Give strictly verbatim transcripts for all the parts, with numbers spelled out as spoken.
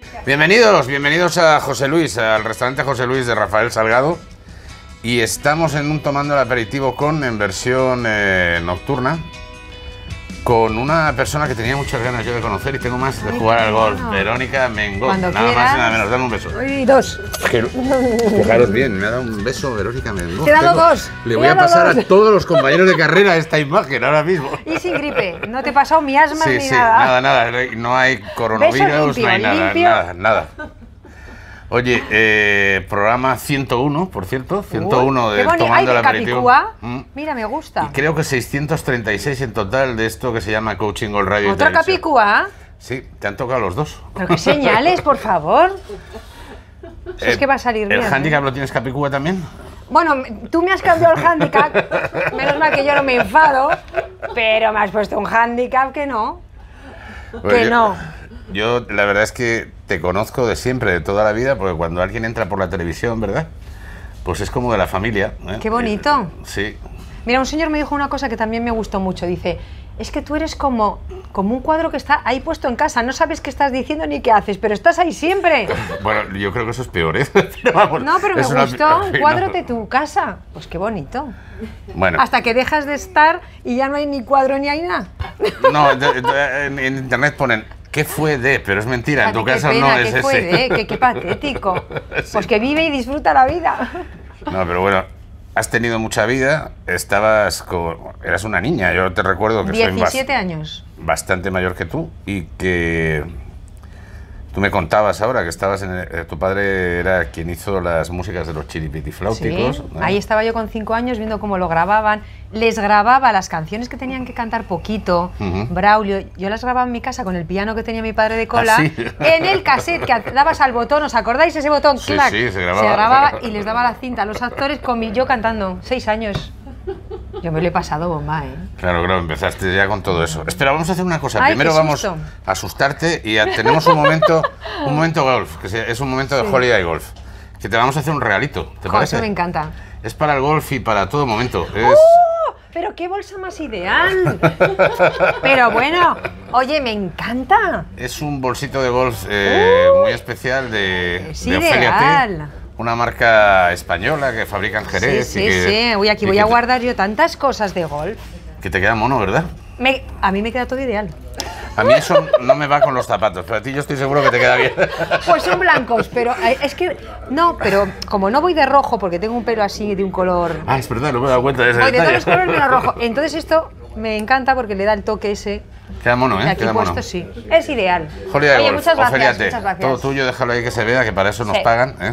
Bienvenidos, bienvenidos a José Luis, al restaurante José Luis de Rafael Salgado. Y estamos en un tomando el aperitivo con, en versión eh, nocturna, con una persona que tenía muchas ganas yo de conocer y tengo más de Ay, jugar al golf. bueno. Verónica Mengó, Cuando nada quieras. más y nada menos. Dame un beso. Uy, dos. Fijaros bien, me ha dado un beso Verónica Mengó. Te he dado Tengo- dos. Le Te voy he a dado pasar dos. a todos los compañeros de carrera esta imagen ahora mismo. Y sin gripe. No te he pasado miasmas Sí, ni sí, nada. nada, nada, no hay coronavirus, Beso limpio, no hay nada, limpio. nada, nada. Oye, eh, programa ciento uno, por cierto, ciento uno Uy, de qué boni- Tomando Ay, el de Aperitivo. Capicúa. Mm. Mira, me gusta. Y creo que seiscientos treinta y seis en total de esto que se llama Coaching Gold Radio. y ¿Otra Televisión. Capicúa? Sí, te han tocado los dos. Pero qué señales, por favor. Eso es Eh, que va a salir ¿El bien. handicap ¿eh? lo tienes Capicúa también? Bueno, tú me has cambiado el handicap. Menos mal que yo no me enfado. Pero me has puesto un handicap que no. Pues Que yo- no. Yo, la verdad es que te conozco de siempre, de toda la vida, porque cuando alguien entra por la televisión, ¿verdad? Pues es como de la familia. ¿eh? Qué bonito. Eh, sí. Mira, un señor me dijo una cosa que también me gustó mucho. Dice, es que tú eres como, como un cuadro que está ahí puesto en casa. No sabes qué estás diciendo ni qué haces, pero estás ahí siempre. Bueno, yo creo que eso es peor, ¿eh? Pero vamos, No, pero me es una- gustó. Un no. cuadro de tu casa. Pues qué bonito. Bueno, Hasta que dejas de estar y ya no hay ni cuadro ni hay nada. no, de- de- en, en internet ponen, ¿qué fue de? Pero es mentira, en tu Qué caso pena, no es qué fue ese. de, qué, qué patético. Sí. Pues que vive y disfruta la vida. No, pero bueno, has tenido mucha vida, estabas con, eras una niña, yo te recuerdo que soy bas- diecisiete años. bastante mayor que tú y que tú me contabas ahora que estabas en el- eh, tu padre era quien hizo las músicas de los chiripitifláuticos. Sí, ¿no? ahí estaba yo con cinco años viendo cómo lo grababan. Les grababa las canciones que tenían que cantar poquito. Ujú. Braulio, yo las grababa en mi casa con el piano que tenía mi padre de cola. ¿Ah, sí? En el cassette que dabas al botón, ¿os acordáis ese botón? Sí, ¡Clac! sí, se grababa. y les daba la cinta a los actores con mi, yo cantando. Seis años. Yo me lo he pasado bomba, ¿eh? Claro, claro, empezaste ya con todo eso. Espera, vamos a hacer una cosa. Ay, Primero qué vamos susto. a asustarte y a- tenemos un momento, un momento golf, que se- es un momento de Sí. holiday golf, que te vamos a hacer un regalito, ¿te Jo, parece? eso me encanta. Es para el golf y para todo momento. Es, ¡Oh! Pero qué bolsa más ideal. Pero bueno, oye, me encanta. es un bolsito de golf eh, muy especial de, Es de Ofelia T, ideal. una marca española que fabrica en Sí, Jerez. sí, y que, sí. Uy, aquí y voy que a te- guardar yo tantas cosas de golf. Que te queda mono, ¿verdad? Me- a mí me queda todo ideal. A mí eso no me va con los zapatos, pero a ti yo estoy seguro que te queda bien. Pues son blancos, pero eh, es que no, pero como no voy de rojo porque tengo un pelo así de un color, Ah, es verdad, no me he dado cuenta de ese voy de todos detalle. los colores menos rojo. Entonces esto me encanta porque le da el toque ese Queda mono, de ¿eh? aquí Queda mono. puesto, sí. Es ideal. Holiday Oye, Golf, muchas gracias, Ofelia T. muchas gracias. Todo tuyo, déjalo ahí que se vea, que para eso nos Sí. pagan, ¿eh?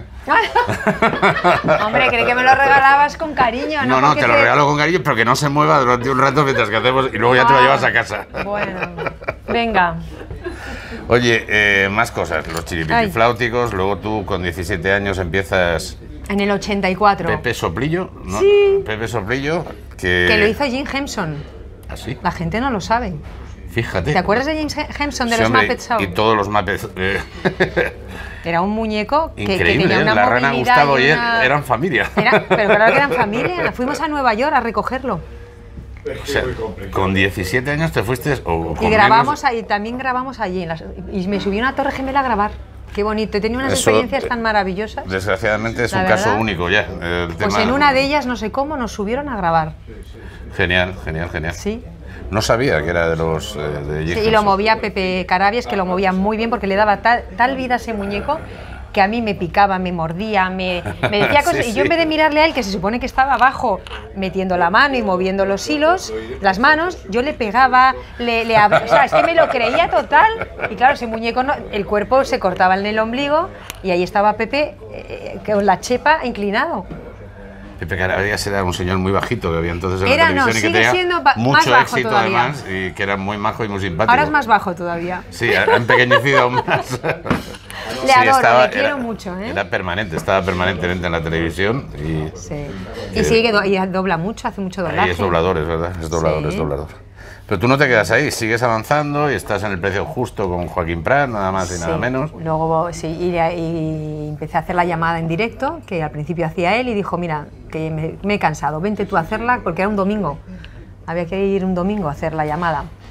Hombre, creí que me lo regalabas con cariño, ¿no? No, no, Porque te lo regalo con cariño, pero que no se mueva durante un rato mientras que hacemos y luego ya te lo Ah, llevas a casa. Bueno, venga. Oye, eh, más cosas, los chiripitifláuticos, luego tú con diecisiete años empiezas En el ochenta y cuatro. Pepe Soplillo, ¿no? Sí. Pepe Soplillo, que... Que lo hizo Jim Henson. ¿Así? La gente no lo sabe. Fíjate. ¿Te acuerdas de James Henson de Sí, los hombre, Muppet Show? Y todos los Muppets... eh, Era un muñeco que, que Increíble, tenía ¿eh? una La rana movilidad Gustavo y él una- eran familia. Era- pero claro que eran familia. Fuimos a Nueva York a recogerlo. O sea, con diecisiete años te fuiste... O con Y grabamos menos, ahí, también grabamos allí. en las- y me subí a una torre gemela a grabar. Qué bonito. He tenido unas Eso, experiencias eh, tan maravillosas. Desgraciadamente es La un caso verdad. único ya. El Pues tema- en una de ellas, no sé cómo, nos subieron a grabar. Genial, genial, genial. Sí. No sabía que era de los... eh, de Jim Sí, y lo Henson. movía Pepe Carabias, que lo movía muy bien porque le daba tal, tal vida a ese muñeco que a mí me picaba, me mordía, me, me decía Sí, cosas. Y sí. yo en vez de mirarle a él, que se supone que estaba abajo metiendo la mano y moviendo los hilos, las manos, yo le pegaba, le, le ab- o sea, es que me lo creía total. Y claro, ese muñeco, no, el cuerpo se cortaba en el ombligo y ahí estaba Pepe eh, con la chepa inclinado. Pepe Carabias era un señor muy bajito que había entonces en Era, la no, televisión y que sigue tenía siendo ba- mucho más bajo éxito todavía. además y que era muy majo y muy simpático. Ahora es más bajo todavía. Sí, ha empequeñecido aún más. Le adoro, le quiero mucho, ¿eh? Era permanente, estaba permanentemente en la televisión y... Sí. Eh, Y sigue, do- y dobla mucho, hace mucho doblaje. Ahí es doblador, es verdad, es doblador, Sí. es doblador. Pero tú no te quedas ahí, sigues avanzando y estás en el precio justo con Joaquín Prat, nada más y nada Sí. menos. Luego sí, y, y empecé a hacer la llamada en directo, que al principio hacía él, y dijo, mira, que me, me he cansado, vente tú a hacerla, porque era un domingo. Había que ir un domingo a hacer la llamada.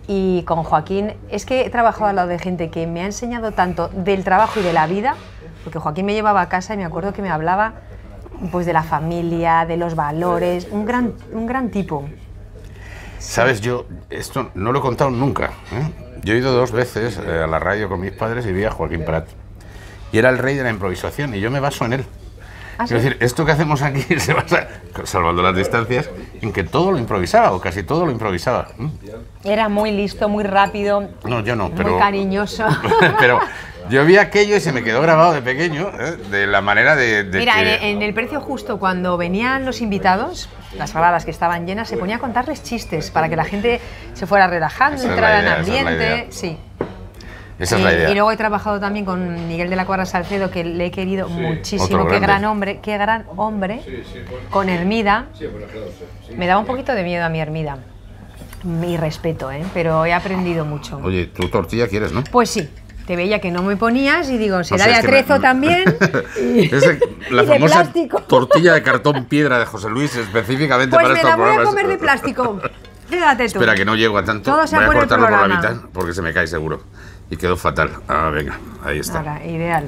Y con Joaquín, es que he trabajado al lado de gente que me ha enseñado tanto del trabajo y de la vida, porque Joaquín me llevaba a casa y me acuerdo que me hablaba pues de la familia, de los valores, un gran, un gran tipo. Sabes, yo esto no lo he contado nunca, ¿eh? Yo he ido dos veces eh, a la radio con mis padres y vi a Joaquín Prat. Y era el rey de la improvisación y yo me baso en él. ¿Ah, sí? Es decir, esto que hacemos aquí se basa, salvando las distancias, en que todo lo improvisaba, o casi todo lo improvisaba. Era muy listo, muy rápido. No, yo no, pero... Muy cariñoso. Pero yo vi aquello y se me quedó grabado de pequeño, ¿eh? De la manera de... de Mira, que... en, en El Precio Justo, cuando venían los invitados, las gradas que estaban llenas, se ponía a contarles chistes para que la gente se fuera relajando, esa entrara idea, en ambiente. Sí. Esa es y, la idea. Y luego he trabajado también con Miguel de la Cuadra Salcedo, que le he querido sí, muchísimo. Qué gran hombre, qué gran hombre. Sí, sí, con Hermida. Sí, sí. Me daba un poquito de miedo a mi Hermida. Mi respeto, ¿eh? Pero he aprendido mucho. Oye, ¿tú tortilla quieres, no? Pues sí. Te veía que no me ponías y digo, será no sé, de atrezo me... también. Y, es de, la y famosa de plástico. Tortilla de cartón piedra de José Luis, específicamente pues para estos programas. Pues me la voy a comer de plástico. Fíjate tú. Espera, que no llego a tanto. Todo se voy a cortarlo por la mitad porque se me cae seguro. Y quedó fatal. Ah, venga, ahí está. Ahora, ideal.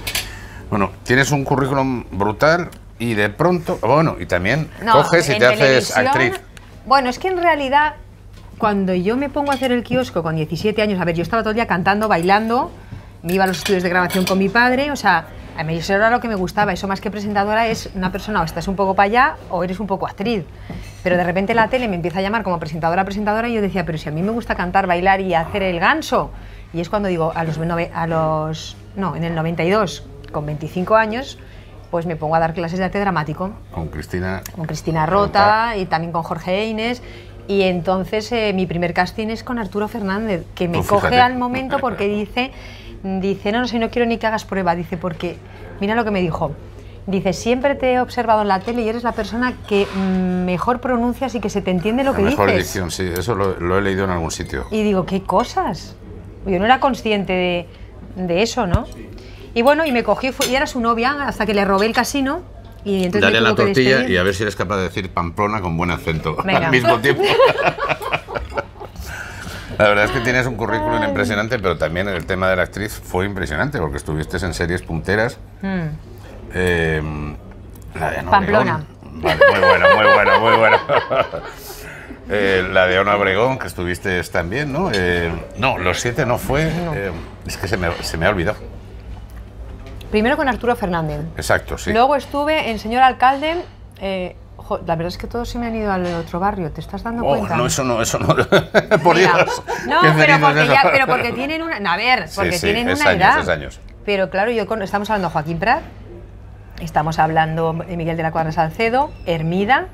Bueno, tienes un currículum brutal y de pronto... Bueno, y también no, coges y te haces actriz. Bueno, es que en realidad, cuando yo me pongo a hacer el kiosco con diecisiete años, a ver, yo estaba todo el día cantando, bailando, me iba a los estudios de grabación con mi padre, o sea, a mí eso era lo que me gustaba, eso más que presentadora es una persona o estás un poco para allá o eres un poco actriz. Pero de repente la tele me empieza a llamar como presentadora, presentadora, y yo decía, pero si a mí me gusta cantar, bailar y hacer el ganso. Y es cuando digo, a los, a los no, en el noventa y dos, con veinticinco años, pues me pongo a dar clases de arte dramático. Con Cristina. Con Cristina Rota, Rota. Y también con Jorge Eines. Y entonces eh, mi primer casting es con Arturo Fernández, que me pues coge fíjate. Al momento porque dice, dice, no, no sé, no quiero ni que hagas prueba, dice, porque, mira lo que me dijo. Dice, siempre te he observado en la tele y eres la persona que mejor pronuncias y que se te entiende lo la que mejor dices. Mejor dicción, sí, eso lo, lo he leído en algún sitio. Y digo, ¿qué cosas? Yo no era consciente de, de eso, ¿no? Y bueno, y me cogí y era su novia hasta que le robé el casino. Y entonces dale me a la tortilla despedir. Y a ver si eres capaz de decir Pamplona con buen acento Venga. al mismo tiempo. La verdad es que tienes un currículum Ay. impresionante, pero también el tema de la actriz fue impresionante porque estuviste en series punteras. Mm. Eh, la de Ana Pamplona. Vale, muy buena, muy buena, muy buena. Eh, la de Ana Obregón, que estuviste también, ¿no? Eh, no, Los Siete no fue. No. Eh, es que se me, se me ha olvidado. Primero con Arturo Fernández. Exacto, sí. Luego estuve en Señor Alcalde. Eh, jo, la verdad es que todos se me han ido al otro barrio. ¿Te estás dando oh, cuenta? No, eso no, eso no. Por Mira, Dios. No, pero porque, ya, pero porque tienen una. A ver, porque sí, sí, tienen es una años, edad. Es años. Pero claro, yo con, estamos hablando de Joaquín Prat, estamos hablando de Miguel de la Cuadra Salcedo, Hermida.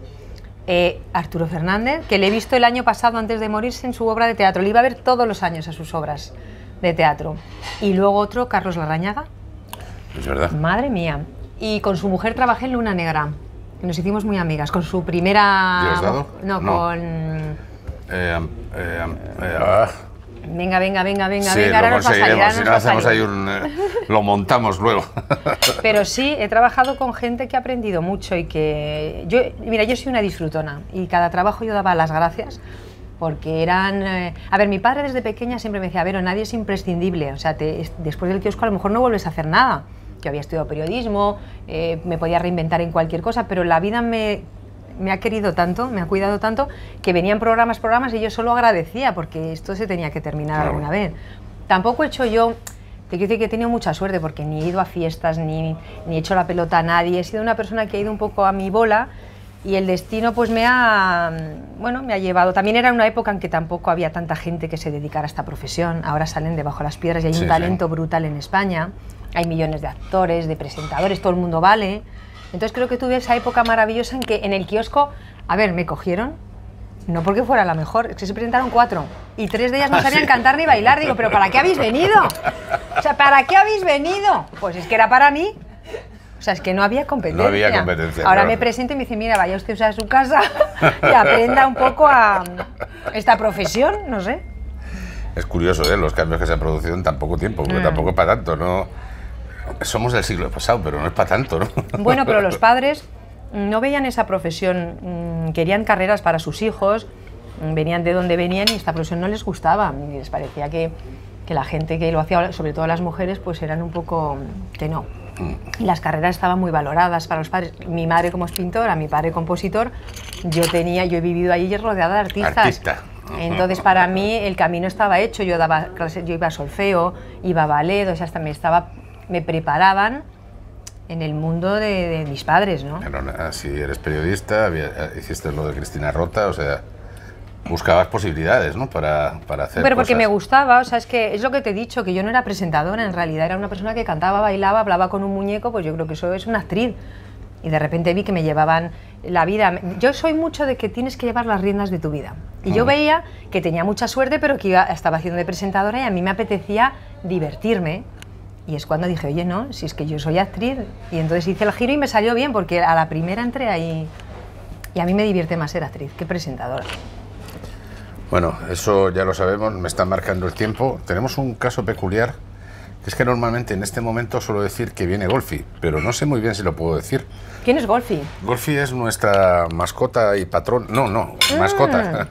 Eh, Arturo Fernández, que le he visto el año pasado antes de morirse en su obra de teatro. Le iba a ver todos los años a sus obras de teatro. Y luego otro, Carlos Larrañaga. Es verdad. Madre mía. Y con su mujer trabajé en Luna Negra. Nos hicimos muy amigas. Con su primera... ¿Diosdado? No, no, con... Eh, eh, eh, ah. Venga, venga, venga, venga, sí, venga, ahora nos va a salir, ahora si nos no va hacemos a salir. ahí un... Eh, lo montamos luego. Pero sí, he trabajado con gente que ha aprendido mucho y que... Yo, mira, yo soy una disfrutona y cada trabajo yo daba las gracias porque eran... Eh... A ver, mi padre desde pequeña siempre me decía, Vero, nadie es imprescindible, o sea, te, después del kiosco a lo mejor no vuelves a hacer nada. Yo había estudiado periodismo, eh, me podía reinventar en cualquier cosa, pero la vida me... me ha querido tanto, me ha cuidado tanto, que venían programas, programas y yo solo agradecía porque esto se tenía que terminar claro. alguna vez. Tampoco he hecho yo, te quiero decir que he tenido mucha suerte porque ni he ido a fiestas, ni, ni he hecho la pelota a nadie, he sido una persona que ha ido un poco a mi bola y el destino pues me ha, bueno, me ha llevado. También era una época en que tampoco había tanta gente que se dedicara a esta profesión, ahora salen debajo las piedras y hay sí, un talento sí. brutal en España, hay millones de actores, de presentadores, todo el mundo vale. Entonces creo que tuve esa época maravillosa en que en el kiosco, a ver, me cogieron, no porque fuera la mejor, es que se presentaron cuatro y tres de ellas no ¿Ah, sabían sí? cantar ni bailar. Digo, ¿pero para qué habéis venido? O sea, ¿para qué habéis venido? Pues es que era para mí. O sea, es que no había competencia. No había competencia. Ahora claro. me presento y me dice, mira, vaya usted a su casa y aprenda un poco a esta profesión, no sé. Es curioso, ¿eh? Los cambios que se han producido en tan poco tiempo, porque mm. tampoco es para tanto, ¿no? Somos del siglo pasado, pero no es para tanto, ¿no? Bueno, pero los padres no veían esa profesión, querían carreras para sus hijos, venían de donde venían y esta profesión no les gustaba, y les parecía que, que la gente que lo hacía, sobre todo las mujeres, pues eran un poco que no. Y las carreras estaban muy valoradas para los padres. Mi madre como es pintora, mi padre compositor, yo tenía, yo he vivido allí rodeada de artistas. Artista. Entonces para mí el camino estaba hecho, yo daba clases, yo iba a solfeo, iba a ballet, o sea, hasta me estaba, me preparaban en el mundo de, de mis padres, ¿no? Pero si eres periodista, había, hiciste lo de Cristina Rota, o sea, buscabas posibilidades, ¿no? Para, para hacer Pero porque cosas. me gustaba, o sea, es que es lo que te he dicho, que yo no era presentadora, en realidad era una persona que cantaba, bailaba, hablaba con un muñeco, pues yo creo que eso es una actriz. Y de repente vi que me llevaban la vida. Yo soy mucho de que tienes que llevar las riendas de tu vida. Y yo veía que tenía mucha suerte, pero que iba, estaba haciendo de presentadora y a mí me apetecía divertirme. Y es cuando dije, oye, no, si es que yo soy actriz. Y entonces hice el giro y me salió bien, porque a la primera entré ahí. Y a mí me divierte más ser actriz que presentadora. Bueno, eso ya lo sabemos, me están marcando el tiempo. Tenemos un caso peculiar, que es que normalmente en este momento suelo decir que viene Golfi, pero no sé muy bien si lo puedo decir. ¿Quién es Golfi? Golfi es nuestra mascota y patrón, no, no, mm. mascota,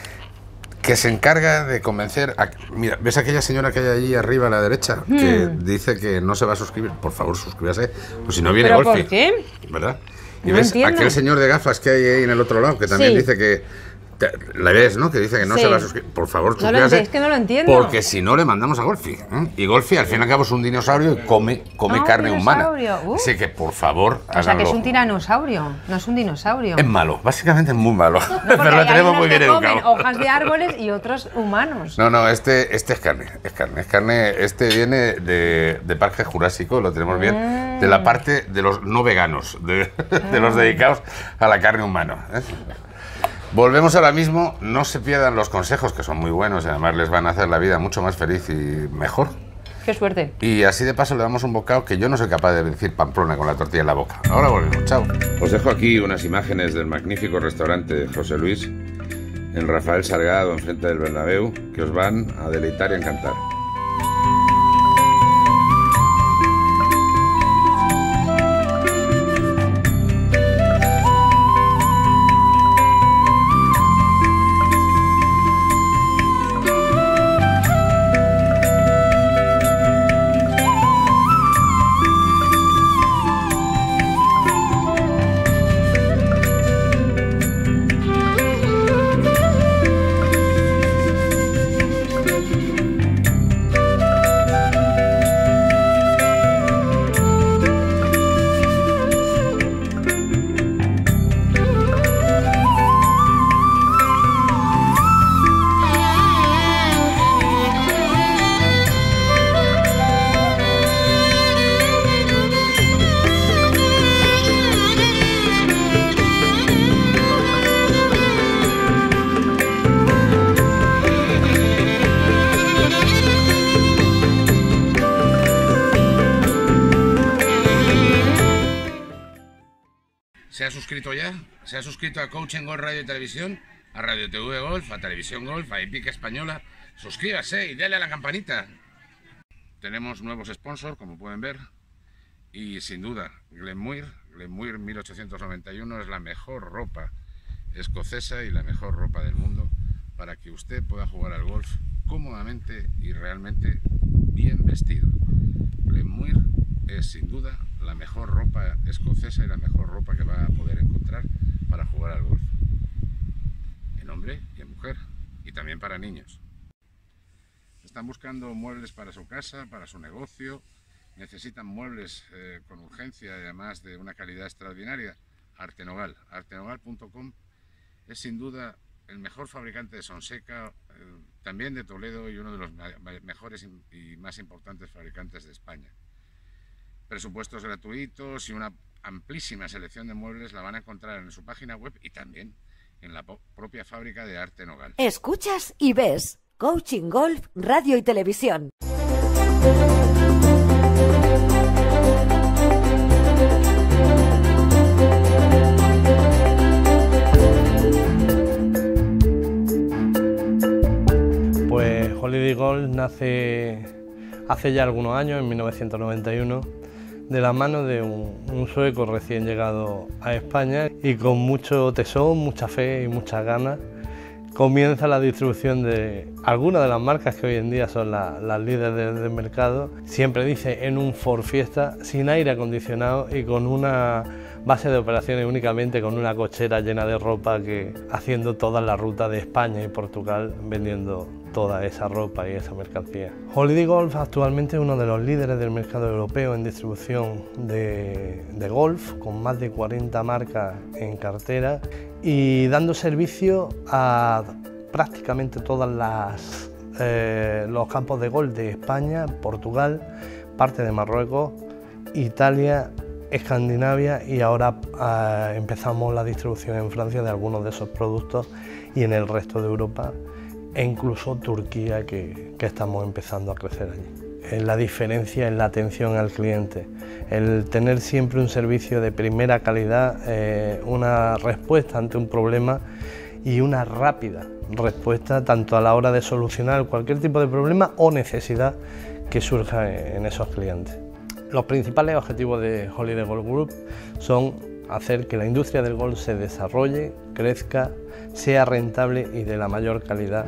que se encarga de convencer a... Mira, ¿ves aquella señora que hay allí arriba a la derecha? Mm. Que dice que no se va a suscribir. Por favor, suscríbase, pues si no viene ¿Pero Golfi. por qué? ¿Verdad? Y No ves entiendo. aquel señor de gafas que hay ahí en el otro lado, que también Sí. dice que... La ves, ¿no? Que dice que no Sí. se va a suscribir. Por favor, No lo suscríbase. es que no lo entiendo. Porque si no, le mandamos a Golfi. ¿eh? Y Golfi, al fin y al cabo, es un dinosaurio y come, come Ah, carne un humana. dinosaurio. Uh. Así que, por favor, O sea, que háganlo. es un tiranosaurio, no es un dinosaurio. Es malo, básicamente es muy malo. No, pero porque lo hay tenemos unos muy que bien comen educado. hojas de árboles y otros humanos. No, no, este, este es carne, es carne, es carne. Este viene de, de Parque Jurásico, lo tenemos bien, Mm. de la parte de los no veganos, de, de los dedicados a la carne humana. ¿eh? Volvemos ahora mismo, no se pierdan los consejos, que son muy buenos y además les van a hacer la vida mucho más feliz y mejor. Qué suerte. Y así de paso le damos un bocado que yo no soy capaz de decir Pamplona con la tortilla en la boca. Ahora volvemos, chao. Os dejo aquí unas imágenes del magnífico restaurante de José Luis, en Rafael Salgado, enfrente del Bernabéu, que os van a deleitar y a encantar. ¿Se ha suscrito ya? ¿Se ha suscrito a Coaching Golf Radio y Televisión? A Radio T V Golf, a Televisión Golf, a Epic Española. Suscríbase y dale a la campanita. Tenemos nuevos sponsors, como pueden ver. Y sin duda, Glenmuir, Glenmuir mil ochocientos noventa y uno es la mejor ropa escocesa y la mejor ropa del mundo para que usted pueda jugar al golf cómodamente y realmente bien vestido. Glenmuir es sin duda la mejor ropa escocesa y la mejor ropa que va a poder encontrar para jugar al golf, en hombre y en mujer, y también para niños. Están buscando muebles para su casa, para su negocio, necesitan muebles eh, con urgencia y además de una calidad extraordinaria. Artenogal, artenogal punto com es sin duda el mejor fabricante de Sonseca, eh, también de Toledo, y uno de los mejores y más importantes fabricantes de España. Presupuestos gratuitos y una amplísima selección de muebles la van a encontrar en su página web y también en la propia fábrica de Arte Nogal. Escuchas y ves Coaching Golf, Radio y Televisión. Pues Holiday Golf nace hace ya algunos años, en mil novecientos noventa y uno, de la mano de un, un sueco recién llegado a España y con mucho tesón, mucha fe y muchas ganas, comienza la distribución de algunas de las marcas que hoy en día son la, las líderes del, del mercado. Siempre dice en un Ford Fiesta, sin aire acondicionado y con una base de operaciones únicamente con una cochera llena de ropa, que haciendo toda la ruta de España y Portugal vendiendo toda esa ropa y esa mercancía. Holiday Golf actualmente es uno de los líderes del mercado europeo en distribución de, de golf, con más de cuarenta marcas en cartera y dando servicio a prácticamente todas las eh, los campos de golf de España, Portugal, parte de Marruecos, Italia, Escandinavia, y ahora eh, empezamos la distribución en Francia de algunos de esos productos y en el resto de Europa e incluso Turquía, que, que estamos empezando a crecer allí. Eh, la diferencia en la atención al cliente, el tener siempre un servicio de primera calidad, eh, una respuesta ante un problema y una rápida respuesta tanto a la hora de solucionar cualquier tipo de problema o necesidad que surja en esos clientes. Los principales objetivos de Holiday Golf Group son hacer que la industria del golf se desarrolle, crezca, sea rentable y de la mayor calidad.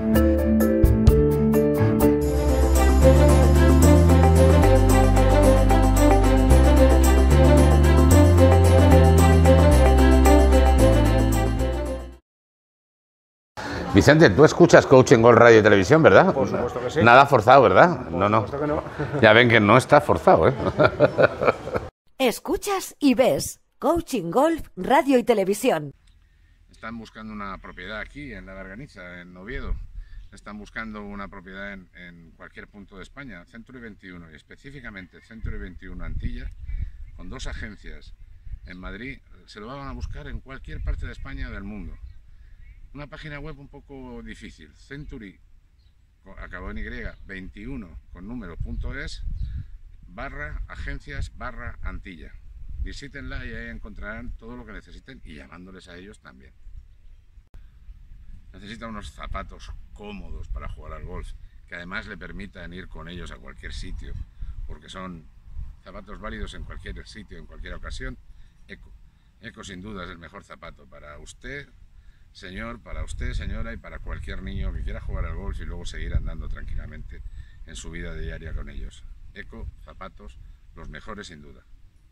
Vicente, tú escuchas Coaching Golf Radio y Televisión, ¿verdad? Por supuesto que sí. Nada forzado, ¿verdad? Por no, no. supuesto que no. Ya ven que no está forzado, ¿eh? Escuchas y ves Coaching Golf Radio y Televisión. Están buscando una propiedad aquí, en la Berganiza, en Oviedo. Están buscando una propiedad en, en cualquier punto de España, Century veintiuno, y específicamente Century veintiuno Antilla, con dos agencias en Madrid. Se lo van a buscar en cualquier parte de España o del mundo. Una página web un poco difícil, Century, acabado en Y, veintiuno con número punto es, barra agencias, barra Antilla. Visítenla y ahí encontrarán todo lo que necesiten y llamándoles a ellos también. Necesita unos zapatos cómodos para jugar al golf, que además le permitan ir con ellos a cualquier sitio, porque son zapatos válidos en cualquier sitio, en cualquier ocasión. Eco. Eco sin duda es el mejor zapato para usted, señor, para usted, señora, y para cualquier niño que quiera jugar al golf y luego seguir andando tranquilamente en su vida diaria con ellos. Eco, zapatos, los mejores sin duda.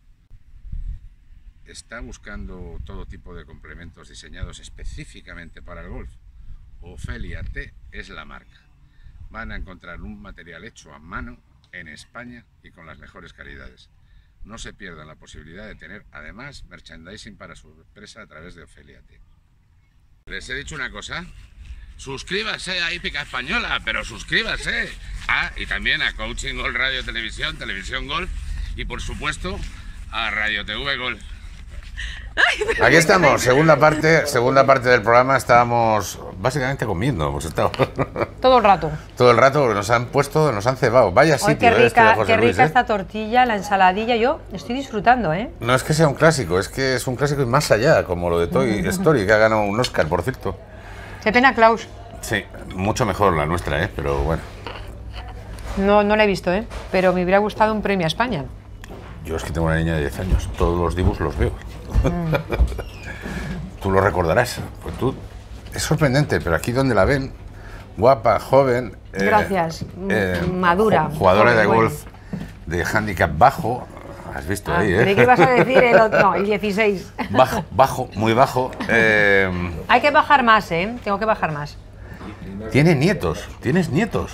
¿Está buscando todo tipo de complementos diseñados específicamente para el golf? Ofelia T es la marca. Van a encontrar un material hecho a mano en España y con las mejores calidades. No se pierdan la posibilidad de tener además merchandising para su empresa a través de Ofelia T. Les he dicho una cosa, suscríbase a Hípica Española, pero suscríbase. Ah, y también a Coaching Golf Radio Televisión, Televisión Golf y por supuesto a Radio T V Golf. Aquí estamos, segunda parte, segunda parte del programa. Estábamos básicamente comiendo, hemos estado todo el rato. Todo el rato, nos han puesto, nos han cebado. Vaya Ay, sitio, qué rica, eh, este de José qué Luis, rica ¿eh? esta tortilla, la ensaladilla. Yo estoy disfrutando, ¿eh? No es que sea un clásico, es que es un clásico y más allá, como lo de Toy Story, que ha ganado un Oscar, por cierto. Qué pena, Klaus. Sí, mucho mejor la nuestra, ¿eh? Pero bueno. No, no la he visto, ¿eh? Pero me hubiera gustado un premio a España. Yo es que tengo una niña de diez años, todos los dibujos los veo. Mm. Tú lo recordarás, pues tú, es sorprendente, pero aquí donde la ven, guapa, joven, eh, gracias, eh, madura, jugadora joven, de golf bueno. de handicap bajo, has visto ah, ahí, ¿eh? ¿De qué ibas a decir el otro? No, el dieciséis. Bajo, bajo, muy bajo. Eh, Hay que bajar más, ¿eh? Tengo que bajar más. Tiene nietos, tienes nietos.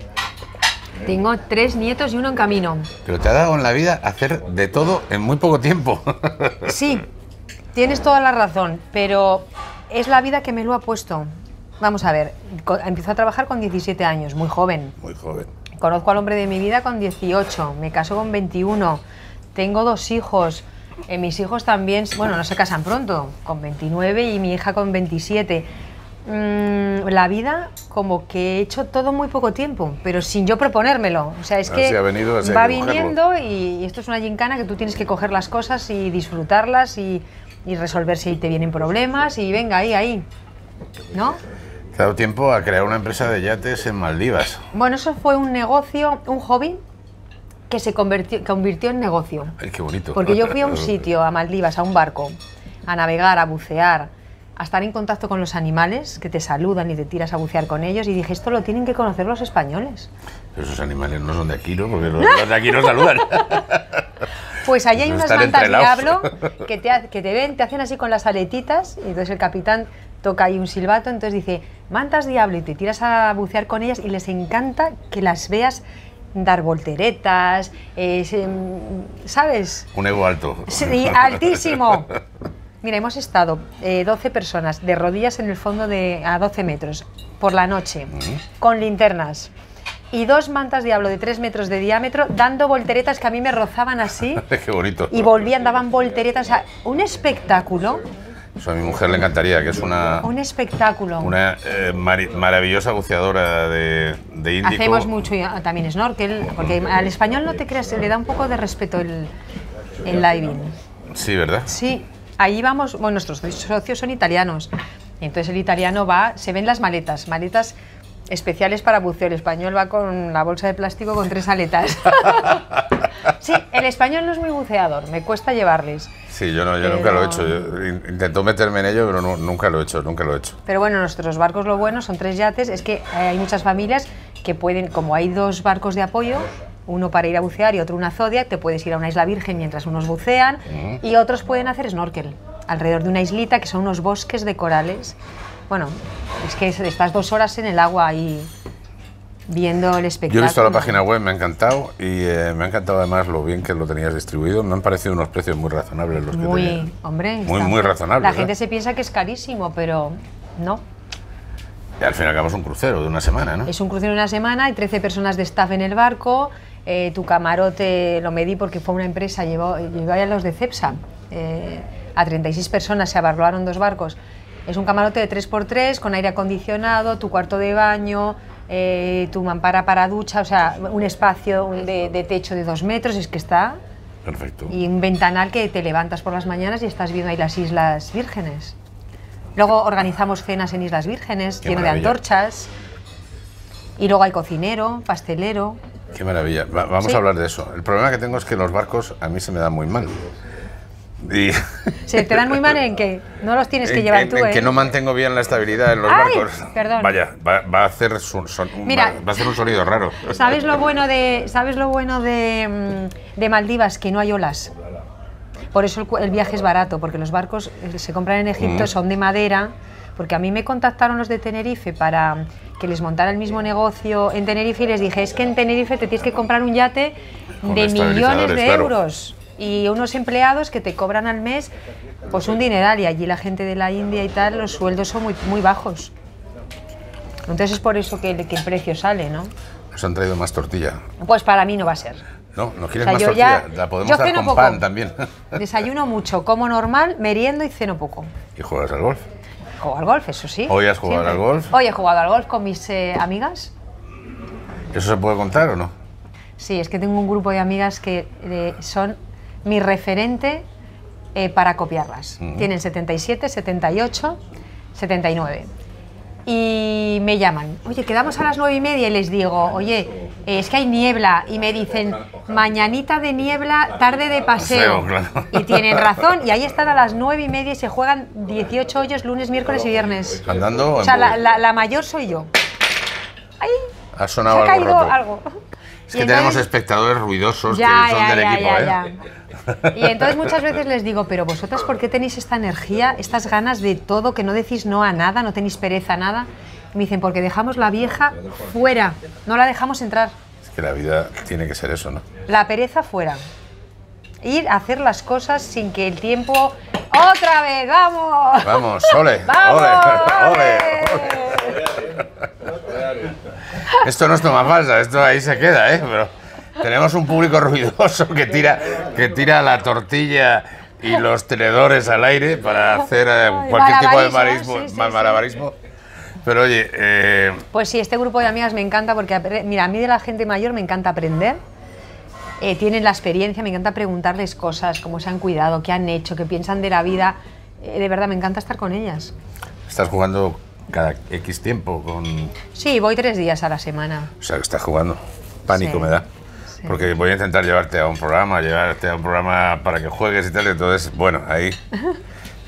Tengo tres nietos y uno en camino. Pero te ha dado en la vida hacer de todo en muy poco tiempo. Sí. Tienes toda la razón, pero es la vida que me lo ha puesto. Vamos a ver, empiezo a trabajar con diecisiete años, muy joven. Muy joven. Conozco al hombre de mi vida con dieciocho, me caso con veintiuno, tengo dos hijos. Eh, mis hijos también, bueno, no se casan pronto, con veintinueve y mi hija con veintisiete. Mm, la vida como que he hecho todo en muy poco tiempo, pero sin yo proponérmelo. O sea, es que así ha venido, así va hay que viniendo y, y esto es una gincana que tú tienes que coger las cosas y disfrutarlas y... y resolver si te vienen problemas y venga, ahí, ahí, ¿no? Te ha dado tiempo a crear una empresa de yates en Maldivas. Bueno, eso fue un negocio, un hobby que se convirtió, convirtió en negocio. Ay, qué bonito. Porque yo fui a un sitio, a Maldivas, a un barco, a navegar, a bucear, a estar en contacto con los animales, que te saludan y te tiras a bucear con ellos, y dije, esto lo tienen que conocer los españoles. Pero esos animales no son de aquí, ¿no? Porque los, los de aquí no saludan. Pues allí hay No unas están mantas entrelados. diablo que te, ha- que te ven, te hacen así con las aletitas, y entonces el capitán toca ahí un silbato, entonces dice, mantas diablo, y te tiras a bucear con ellas, y les encanta que las veas dar volteretas, eh, se- ¿sabes? Un ego alto. Sí, altísimo. Mira, hemos estado eh, doce personas de rodillas en el fondo de a doce metros por la noche, con linternas, y dos mantas diablo de tres metros de diámetro dando volteretas que a mí me rozaban así Qué bonito. y volvían, daban volteretas. O sea, un espectáculo, Eso a mi mujer le encantaría, que es una, un espectáculo. una eh, mari- maravillosa buceadora de, de Índico. Hacemos mucho y, ah, también snorkel, porque al español no te creas, le da un poco de respeto el, el diving. Sí, ¿verdad? Sí, ahí vamos, bueno, nuestros socios son italianos, y entonces el italiano va, se ven las maletas, maletas especiales para buceo, el español va con la bolsa de plástico con tres aletas. Sí, el español no es muy buceador, me cuesta llevarles. Sí, yo, no, yo Pero- nunca lo he hecho. Yo in- intento meterme en ello, pero no- nunca lo he hecho, nunca lo he hecho. Pero bueno, nuestros barcos lo bueno son tres yates, es que eh, hay muchas familias que pueden, como hay dos barcos de apoyo, uno para ir a bucear y otro una Zodiac, te puedes ir a una isla virgen mientras unos bucean, y otros pueden hacer snorkel alrededor de una islita que son unos bosques de corales. Bueno, es que es- estás dos horas en el agua ahí viendo el espectáculo. Yo he visto la página web, me ha encantado, y eh, me ha encantado además lo bien que lo tenías distribuido. Me han parecido unos precios muy razonables los que Muy, tenías. hombre, Muy, está- muy razonable. La ¿verdad? gente se piensa que es carísimo, pero no. Y al fin y al cabo es un crucero de una semana, ¿no? Es un crucero de una semana, hay trece personas de staff en el barco, eh, tu camarote lo medí porque fue una empresa, llevó, llevó a los de Cepsa, eh, a treinta y seis personas se abarroaron dos barcos. Es un camarote de tres por tres con aire acondicionado, tu cuarto de baño, eh, tu mampara para ducha, o sea, un espacio de, de techo de dos metros, es que está, Perfecto. y un ventanal que te levantas por las mañanas y estás viendo ahí las Islas Vírgenes. Luego organizamos cenas en Islas Vírgenes, Qué lleno de maravilla. antorchas. Y luego hay cocinero, pastelero. Qué maravilla. Va- vamos Sí. a hablar de eso. El problema que tengo es que los barcos a mí se me dan muy mal. Y Se te dan muy mal en que no los tienes que en- llevar en- tú, en ¿eh? que no mantengo bien la estabilidad en los Ay, barcos. perdón. Vaya, va, va a hacer su- son- un, Mira. va, va a hacer un sonido raro. ¿Sabes lo bueno de, ¿sabes lo bueno de, mm, de Maldivas? Que no hay olas. Por eso el, cu- el viaje es barato, porque los barcos eh, se compran en Egipto, Mm. son de madera. Porque a mí me contactaron los de Tenerife para que les montara el mismo negocio en Tenerife, y les dije, es que en Tenerife te tienes que comprar un yate Con de millones estabilizadores, de claro. euros y unos empleados que te cobran al mes pues un dineral, y allí la gente de la India y tal, los sueldos son muy, muy bajos. Entonces es por eso que, el- que el precio sale, ¿no? Nos han traído más tortilla. Pues para mí no va a ser. No, ¿no quieres O sea, más yo tortilla? ya- La podemos yo dar ceno con poco. pan también. Desayuno mucho, como normal, meriendo y ceno poco. ¿Y juegas al golf? Juego al golf, eso sí. ¿Hoy has jugado siempre. al golf? Hoy he jugado al golf con mis eh, amigas. ¿Eso se puede contar o no? Sí, es que tengo un grupo de amigas que eh, son mi referente eh, para copiarlas. Mm. Tienen setenta y siete, setenta y ocho, setenta y nueve. Y me llaman, oye, quedamos a las nueve y media, y les digo, oye, eh, es que hay niebla. Y me dicen, mañanita de niebla, tarde de paseo. Paseo, claro. Y tienen razón, y ahí están a las nueve y media y se juegan dieciocho hoyos lunes, miércoles y viernes. ¿Andando o O en sea, la, bote? la- la mayor soy yo. ¡Ay! Ha Se sonado ha algo caído roto. algo. Es Y que tenemos entonces- espectadores ruidosos ya, que son ya, del ya, equipo, ya, ¿eh? ya. Y entonces muchas veces les digo, pero vosotras, ¿por qué tenéis esta energía, estas ganas de todo, que no decís no a nada, no tenéis pereza a nada? Y me dicen, porque dejamos la vieja fuera, no la dejamos entrar. Es que la vida tiene que ser eso, ¿no? La pereza fuera. Ir a hacer las cosas sin que el tiempo... ¡Otra vez! ¡Vamos! Vamos, ole, ¡Vamos! ole, ole, ole. Esto no es toma falsa, esto ahí se queda, ¿eh? Pero tenemos un público ruidoso que tira, que tira la tortilla y los tenedores al aire para hacer eh, Ay, cualquier tipo de malabarismo, malabarismo. sí, sí, mal sí. malabarismo. Pero oye, eh, Pues sí, este grupo de amigas me encanta porque, apre- mira, a mí de la gente mayor me encanta aprender. Eh, tienen la experiencia, me encanta preguntarles cosas, cómo se han cuidado, qué han hecho, qué piensan de la vida. Eh, de verdad, me encanta estar con ellas. estás jugando cada X tiempo con... Sí, voy tres días a la semana. O sea, que estás jugando. Pánico Sí, me da. sí. Porque voy a intentar llevarte a un programa, llevarte a un programa para que juegues y tal. Entonces, bueno, ahí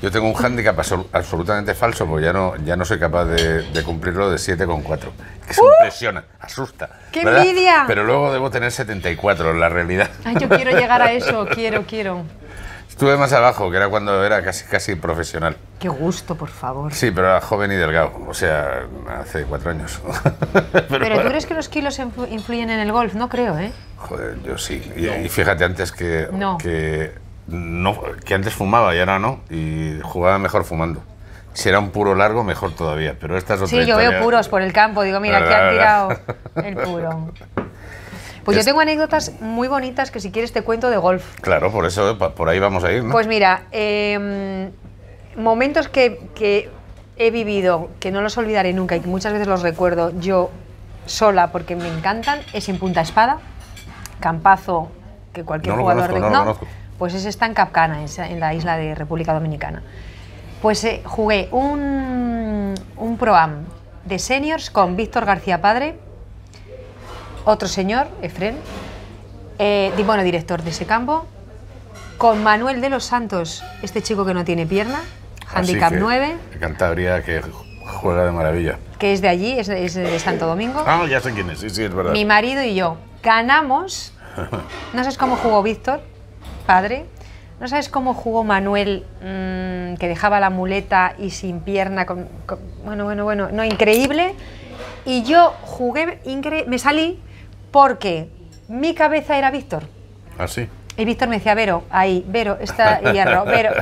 Yo tengo un hándicap absol- absolutamente falso, porque ya no, ya no soy capaz de, de cumplirlo de siete coma cuatro. Que se ¡Uh! impresiona, asusta. ¡Qué ¿verdad? envidia! Pero luego debo tener setenta y cuatro, en la realidad. Ay, yo quiero llegar a eso, quiero, quiero. Estuve más abajo, que era cuando era casi, casi profesional. Qué gusto, por favor. Sí, pero era joven y delgado, o sea, hace cuatro años. pero, Pero tú crees que los kilos influ- influyen en el golf, no creo, ¿eh? Joder, yo sí. Y, y fíjate antes que, No. que, no, que antes fumaba y ahora no, y jugaba mejor fumando. Si era un puro largo, mejor todavía, pero esta es otra Sí, yo historia. veo puros por el campo, digo, mira, aquí Verdad, han tirado verdad. el puro. Pues Es- yo tengo anécdotas muy bonitas que si quieres te cuento de golf. Claro, por eso, pa- por ahí vamos a ir, ¿no? Pues mira, eh, momentos que, que he vivido, que no los olvidaré nunca y que muchas veces los recuerdo yo sola porque me encantan, es en Punta Espada, campazo que cualquier No lo jugador conozco, de... no lo conozco. Pues ese está en Capcana, es en la isla de República Dominicana. Pues eh, jugué un, un Pro-Am de seniors con Víctor García Padre, otro señor, Efren, eh, di- bueno, director de ese campo, con Manuel de los Santos, este chico que no tiene pierna, Así handicap que- nueve, que Cantabria, que juega de maravilla. que es de allí, es de, es de Santo Domingo, Ah, ya sé quién es, sí, sí, es verdad. mi marido y yo. Ganamos, no sabes cómo jugó Víctor, padre, no sabes cómo jugó Manuel, mmm, que dejaba la muleta y sin pierna, con, con- bueno, bueno, bueno, no, increíble. Y yo jugué, incre- me salí porque mi cabeza era Víctor. Ah, sí. Y Víctor me decía, Vero, ahí, Vero, está hierro, Vero.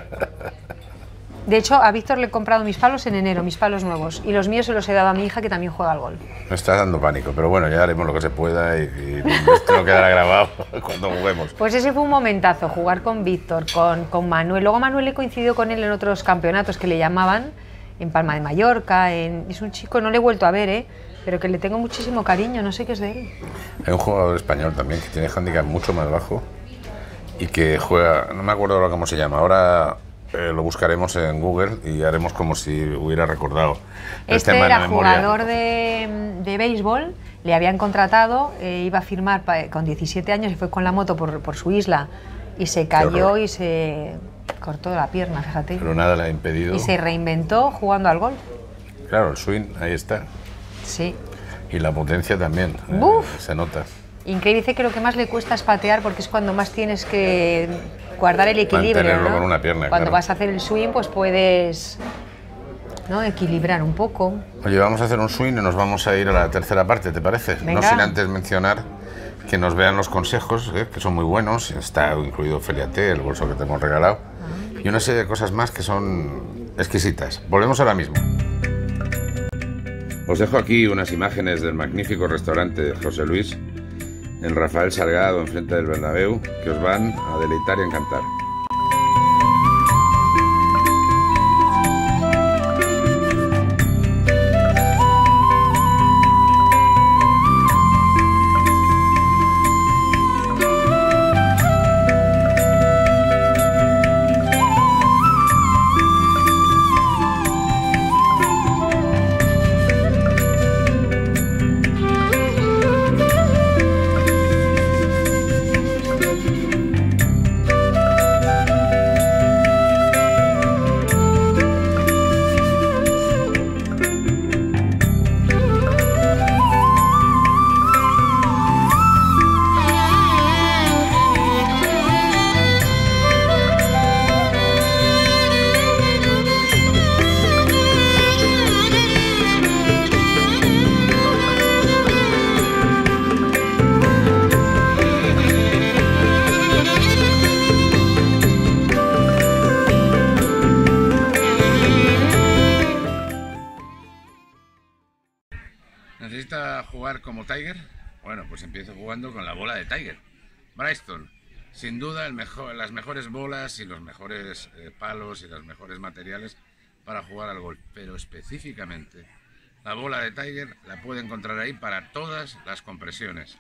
De hecho, a Víctor le he comprado mis palos en enero, mis palos nuevos. Y los míos se los he dado a mi hija, que también juega al golf. Me está dando pánico, pero bueno, ya haremos lo que se pueda y, y esto no quedará grabado cuando juguemos. Pues ese fue un momentazo, jugar con Víctor, con, con Manuel. Luego Manuel he coincidido con él en otros campeonatos que le llamaban, en Palma de Mallorca. En, es un chico, no le he vuelto a ver, ¿eh? Pero que le tengo muchísimo cariño, no sé qué es de él. Hay un jugador español también que tiene handicap mucho más bajo y que juega, no me acuerdo ahora cómo se llama, ahora eh, lo buscaremos en Google y haremos como si hubiera recordado el Este tema de la era memoria. jugador de, de béisbol, le habían contratado, eh, iba a firmar pa- con diecisiete años y fue con la moto por, por su isla y se cayó horror. y se cortó la pierna, fíjate. Pero nada le ha impedido. Y se reinventó jugando al golf. Claro, el swing, ahí está. Sí. Y la potencia también, eh, Uf. se nota. Increíble, dice que lo que más le cuesta es patear porque es cuando más tienes que guardar el equilibrio. Mantenerlo ¿no? con una pierna, Cuando claro. vas a hacer el swing, pues puedes, ¿no?, equilibrar un poco. Oye, vamos a hacer un swing y nos vamos a ir a la tercera parte, ¿te parece? Venga. No sin antes mencionar que nos vean los consejos, ¿eh? que son muy buenos. Está incluido Feliate, el bolso que te hemos regalado. Y una serie de cosas más que son exquisitas. Volvemos ahora mismo. Os dejo aquí unas imágenes del magnífico restaurante de José Luis, en Rafael Salgado, enfrente del Bernabéu, que os van a deleitar y encantar. ¿Necesita jugar como Tiger? Bueno, pues empiece jugando con la bola de Tiger. Bristol, sin duda el mejor, las mejores bolas y los mejores eh, palos y los mejores materiales para jugar al golf. Pero específicamente, la bola de Tiger la puede encontrar ahí para todas las compresiones.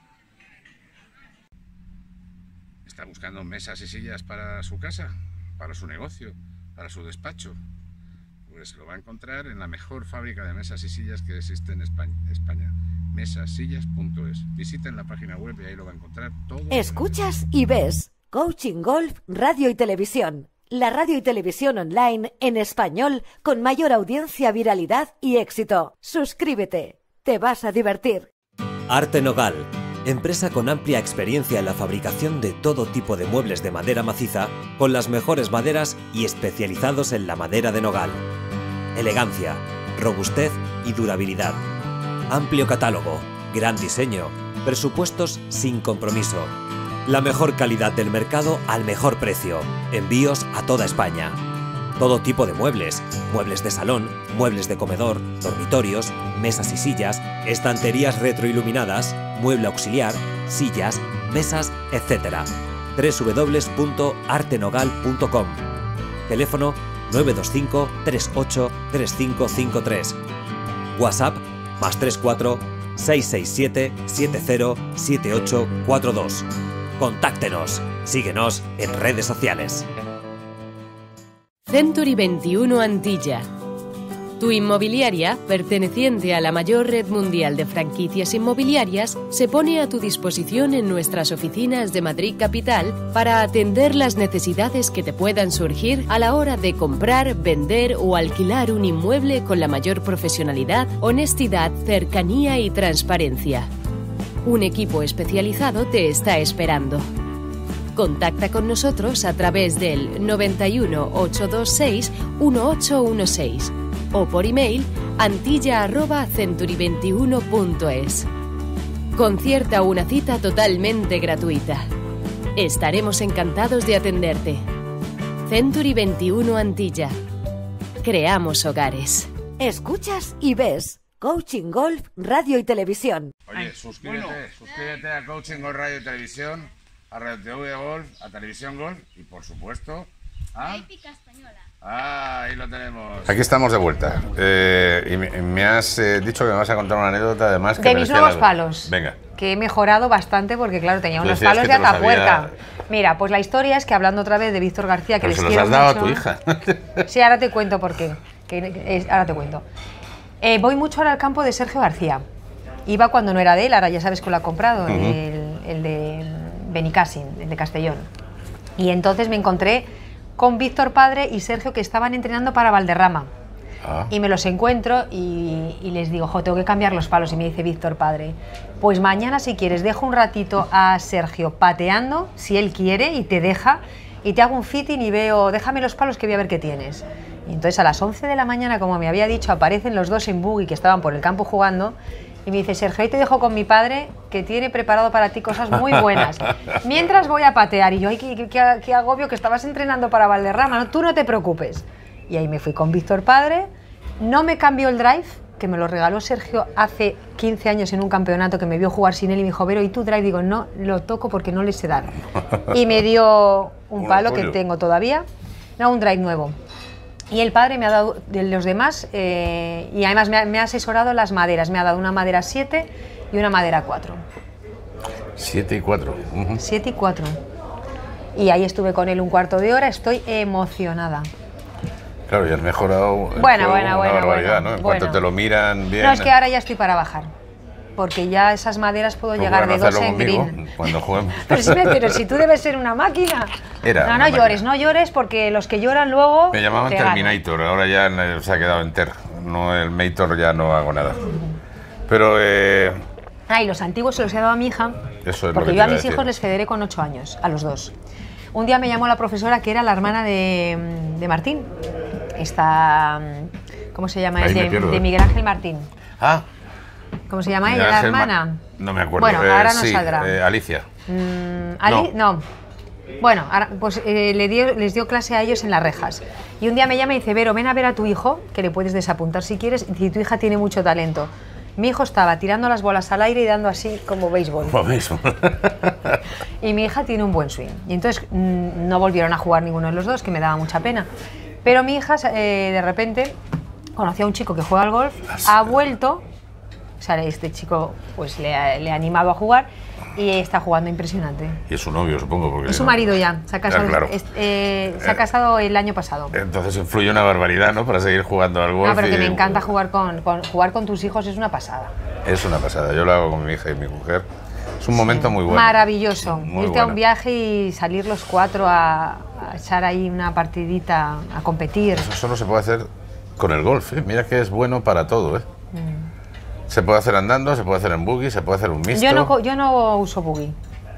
¿Está buscando mesas y sillas para su casa, para su negocio, para su despacho? Pues lo va a encontrar en la mejor fábrica de mesas y sillas que existe en España, España mesasillas punto es. Visiten la página web y ahí lo va a encontrar todo. Escuchas y ves Coaching Golf Radio y Televisión, la radio y televisión online en español con mayor audiencia, viralidad y éxito. Suscríbete, te vas a divertir. Arte Nogal, empresa con amplia experiencia en la fabricación de todo tipo de muebles de madera maciza, con las mejores maderas y especializados en la madera de nogal. Elegancia, robustez y durabilidad. Amplio catálogo, gran diseño, presupuestos sin compromiso. La mejor calidad del mercado al mejor precio. Envíos a toda España. Todo tipo de muebles, muebles de salón, muebles de comedor, dormitorios, mesas y sillas, estanterías retroiluminadas, mueble auxiliar, sillas, mesas, etcétera. doble u doble u doble u punto arte nogal punto com. Teléfono nueve dos cinco, tres ocho, tres cinco cinco tres. WhatsApp más tres cuatro, seis seis siete, siete cero, siete ocho cuatro dos. Contáctenos. Síguenos en redes sociales. Century veintiuno Antilla. Tu inmobiliaria, perteneciente a la mayor red mundial de franquicias inmobiliarias, se pone a tu disposición en nuestras oficinas de Madrid Capital para atender las necesidades que te puedan surgir a la hora de comprar, vender o alquilar un inmueble con la mayor profesionalidad, honestidad, cercanía y transparencia. Un equipo especializado te está esperando. Contacta con nosotros a través del noventa y uno, ochocientos veintiséis, dieciocho dieciséis o por email antilla arroba century veintiuno punto es. Concierta una cita totalmente gratuita. Estaremos encantados de atenderte. Century veintiuno Antilla. Creamos hogares. Escuchas y ves Coaching Golf, Radio y Televisión. Oye, suscríbete, bueno. suscríbete a Coaching Golf, Radio y Televisión, a Radio T V Golf, a Televisión Golf y, por supuesto, a... Épica Española. Ah, ahí lo tenemos. Aquí estamos de vuelta. Eh, y me, me has eh, dicho que me vas a contar una anécdota, además, que de mis nuevos la... palos. Venga. Que he mejorado bastante porque, claro, tenía unos palos de atapuerca. Había... Mira, pues la historia es que, hablando otra vez de Víctor García, que Pero les se los quiero has dado mucho... a tu hija. Sí, ahora te cuento por qué. Que es, ahora te cuento. Eh, voy mucho ahora al campo de Sergio García. Iba cuando no era de él, ahora ya sabes que lo ha comprado, uh-huh. el, el de Benicassim, el de Castellón. Y entonces me encontré con Víctor Padre y Sergio, que estaban entrenando para Valderrama. Ah. Y me los encuentro y, y les digo, jo, tengo que cambiar los palos. Y me dice Víctor Padre, pues mañana, si quieres, dejo un ratito a Sergio pateando, si él quiere y te deja, y te hago un fitting y veo, déjame los palos que voy a ver qué tienes. Y entonces a las once de la mañana, como me había dicho, aparecen los dos en buggy que estaban por el campo jugando. Y me dice, Sergio, ahí te dejo con mi padre, que tiene preparado para ti cosas muy buenas. Mientras voy a patear. Y yo, ay, qué, qué, qué agobio, que estabas entrenando para Valderrama, ¿no? Tú no te preocupes. Y ahí me fui con Víctor Padre. No me cambió el drive, que me lo regaló Sergio hace quince años en un campeonato, que me vio jugar sin él y me dijo, Vero, ¿y tu drive? Digo, no, lo toco porque no le sé dar. Y me dio un palo que tengo todavía, no, un drive nuevo. Y el padre me ha dado de los demás, eh, y además me ha, me ha asesorado las maderas. Me ha dado una madera siete y una madera cuatro. siete y cuatro. Uh-huh. siete y cuatro. Y ahí estuve con él un cuarto de hora, estoy emocionada. Claro, y has mejorado bueno, bueno, una bueno, barbaridad, bueno, ¿no? En bueno. cuanto te lo miran bien. No, es que ahora ya estoy para bajar. Porque ya esas maderas puedo pues llegar de dos en conmigo, green. Cuando juguemos. Pero, si me, pero si tú debes ser una máquina. Era no, no una llores, máquina. no llores, porque los que lloran luego. Me llamaban Terminator, ahora ya se ha quedado en Ter. No, el Mator ya no hago nada. Pero. Eh, ah, y los antiguos se los he dado a mi hija. Eso es porque lo que yo a te mis iba a hijos les federé con ocho años, a los dos. Un día me llamó la profesora, que era la hermana de, de Martín. Esta. ¿Cómo se llama? Ahí de, de Miguel Ángel Martín. Ah. ¿Cómo se llama ella? ¿La hermana? Ma no me acuerdo. Bueno, eh, ahora no sí, saldrá. Eh, Alicia. Mm, Ali no. no. Bueno, ahora, pues eh, le dio, les dio clase a ellos en Las Rejas. Y un día me llama y dice, Vero, ven a ver a tu hijo, que le puedes desapuntar si quieres, y tu hija tiene mucho talento. Mi hijo estaba tirando las bolas al aire y dando así como béisbol. Como béisbol. Y mi hija tiene un buen swing. Y entonces mmm, no volvieron a jugar ninguno de los dos, que me daba mucha pena. Pero mi hija, eh, de repente, conoció a un chico que juega al golf, ha vuelto, o sea, este chico pues le ha, le ha animado a jugar y está jugando impresionante. Y es su novio, supongo. Porque es su no... marido ya, se ha casado, ah, claro. es, eh, se ha casado el año pasado. Entonces influye una barbaridad, ¿no? Para seguir jugando al golf. No, pero que y... me encanta jugar con, con, jugar con tus hijos, es una pasada. Es una pasada, yo lo hago con mi hija y mi mujer. Es un momento muy bueno. Maravilloso. Muy Irte bueno. a un viaje y salir los cuatro a, a echar ahí una partidita a competir. Eso solo se puede hacer con el golf, ¿eh? Mira que es bueno para todo, ¿eh? Mm. Se puede hacer andando, se puede hacer en buggy, se puede hacer un mixto. Yo no, yo no uso buggy.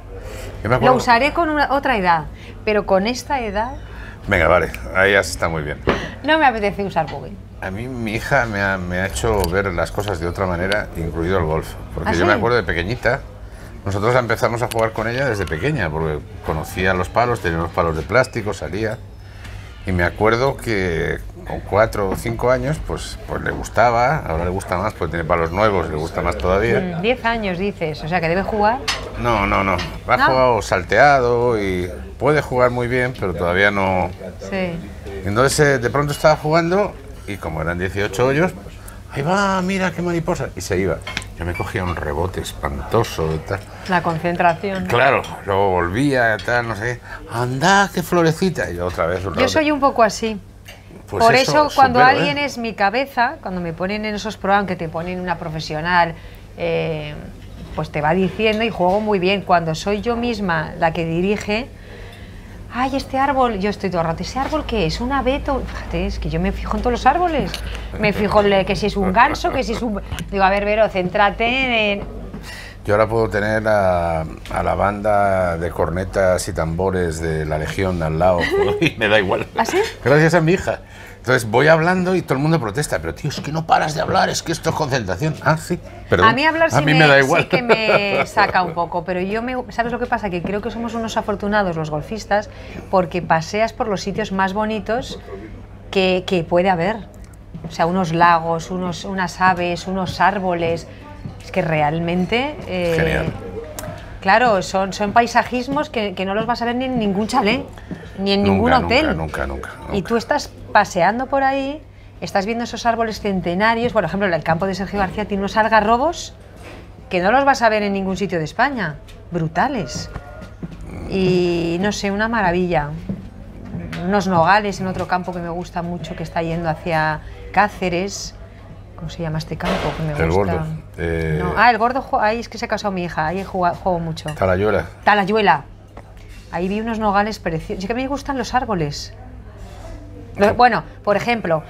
Lo usaré con una, otra edad, pero con esta edad... Venga, vale, ahí ya está muy bien. No me apetece usar buggy. A mí mi hija me ha, me ha hecho ver las cosas de otra manera, incluido el golf. Porque ¿Ah, yo sí? me acuerdo de pequeñita, nosotros empezamos a jugar con ella desde pequeña, porque conocía los palos, tenía los palos de plástico, salía. Y me acuerdo que con cuatro o cinco años, pues, pues le gustaba, ahora le gusta más, porque tiene palos nuevos, le gusta más todavía. Mm, diez años dices, o sea que debe jugar. No, no, no, ha ¿No? jugado salteado y puede jugar muy bien, pero todavía no... Sí. Entonces eh, de pronto estaba jugando y como eran dieciocho hoyos, pues, ahí va, mira qué mariposa, y se iba. Yo me cogía un rebote espantoso y tal. La concentración. Claro, luego volvía y tal, no sé qué. Anda, qué florecita. Y otra vez un Yo rebote. soy un poco así. Pues Por eso, cuando supero, alguien ¿eh? es mi cabeza, cuando me ponen en esos programas que te ponen una profesional, eh, pues te va diciendo y juego muy bien. Cuando soy yo misma la que dirige, ay, este árbol, yo estoy todo el rato, ¿ese árbol qué es? ¿Un abeto? Fíjate, es que yo me fijo en todos los árboles. Me fijo en que si es un ganso, que si es un... Digo, a ver, Vero, céntrate en... Yo ahora puedo tener a, a la banda de cornetas y tambores de la Legión al lado y me da igual. ¿Ah, sí? Gracias a mi hija. Entonces voy hablando y todo el mundo protesta, pero tío, es que no paras de hablar, es que esto es concentración. Ah, sí, perdón. A mí hablar sí, a mí me, me da igual. sí que me saca un poco, pero yo me... ¿Sabes lo que pasa? Que creo que somos unos afortunados los golfistas porque paseas por los sitios más bonitos que, que puede haber. O sea, unos lagos, unos, unas aves, unos árboles... Es que realmente... Eh, Genial. Claro, son, son paisajismos que, que no los vas a ver ni en ningún chalet, ni en Nunca, ningún hotel. Nunca, nunca, nunca, Y tú estás paseando por ahí, estás viendo esos árboles centenarios. Por ejemplo, el campo de Sergio García tiene unos algarrobos que no los vas a ver en ningún sitio de España. Brutales. Y no sé, una maravilla. Unos nogales en otro campo que me gusta mucho, que está yendo hacia Cáceres. ¿Cómo se llama este campo? Que me El gusta. Gordo. Eh, No. Ah, el Gordo, ahí es que se ha casado mi hija, ahí juego, juego mucho. Talayuela. Talayuela. Ahí vi unos nogales preciosos. Es que a mí me gustan los árboles. Lo- bueno, por ejemplo,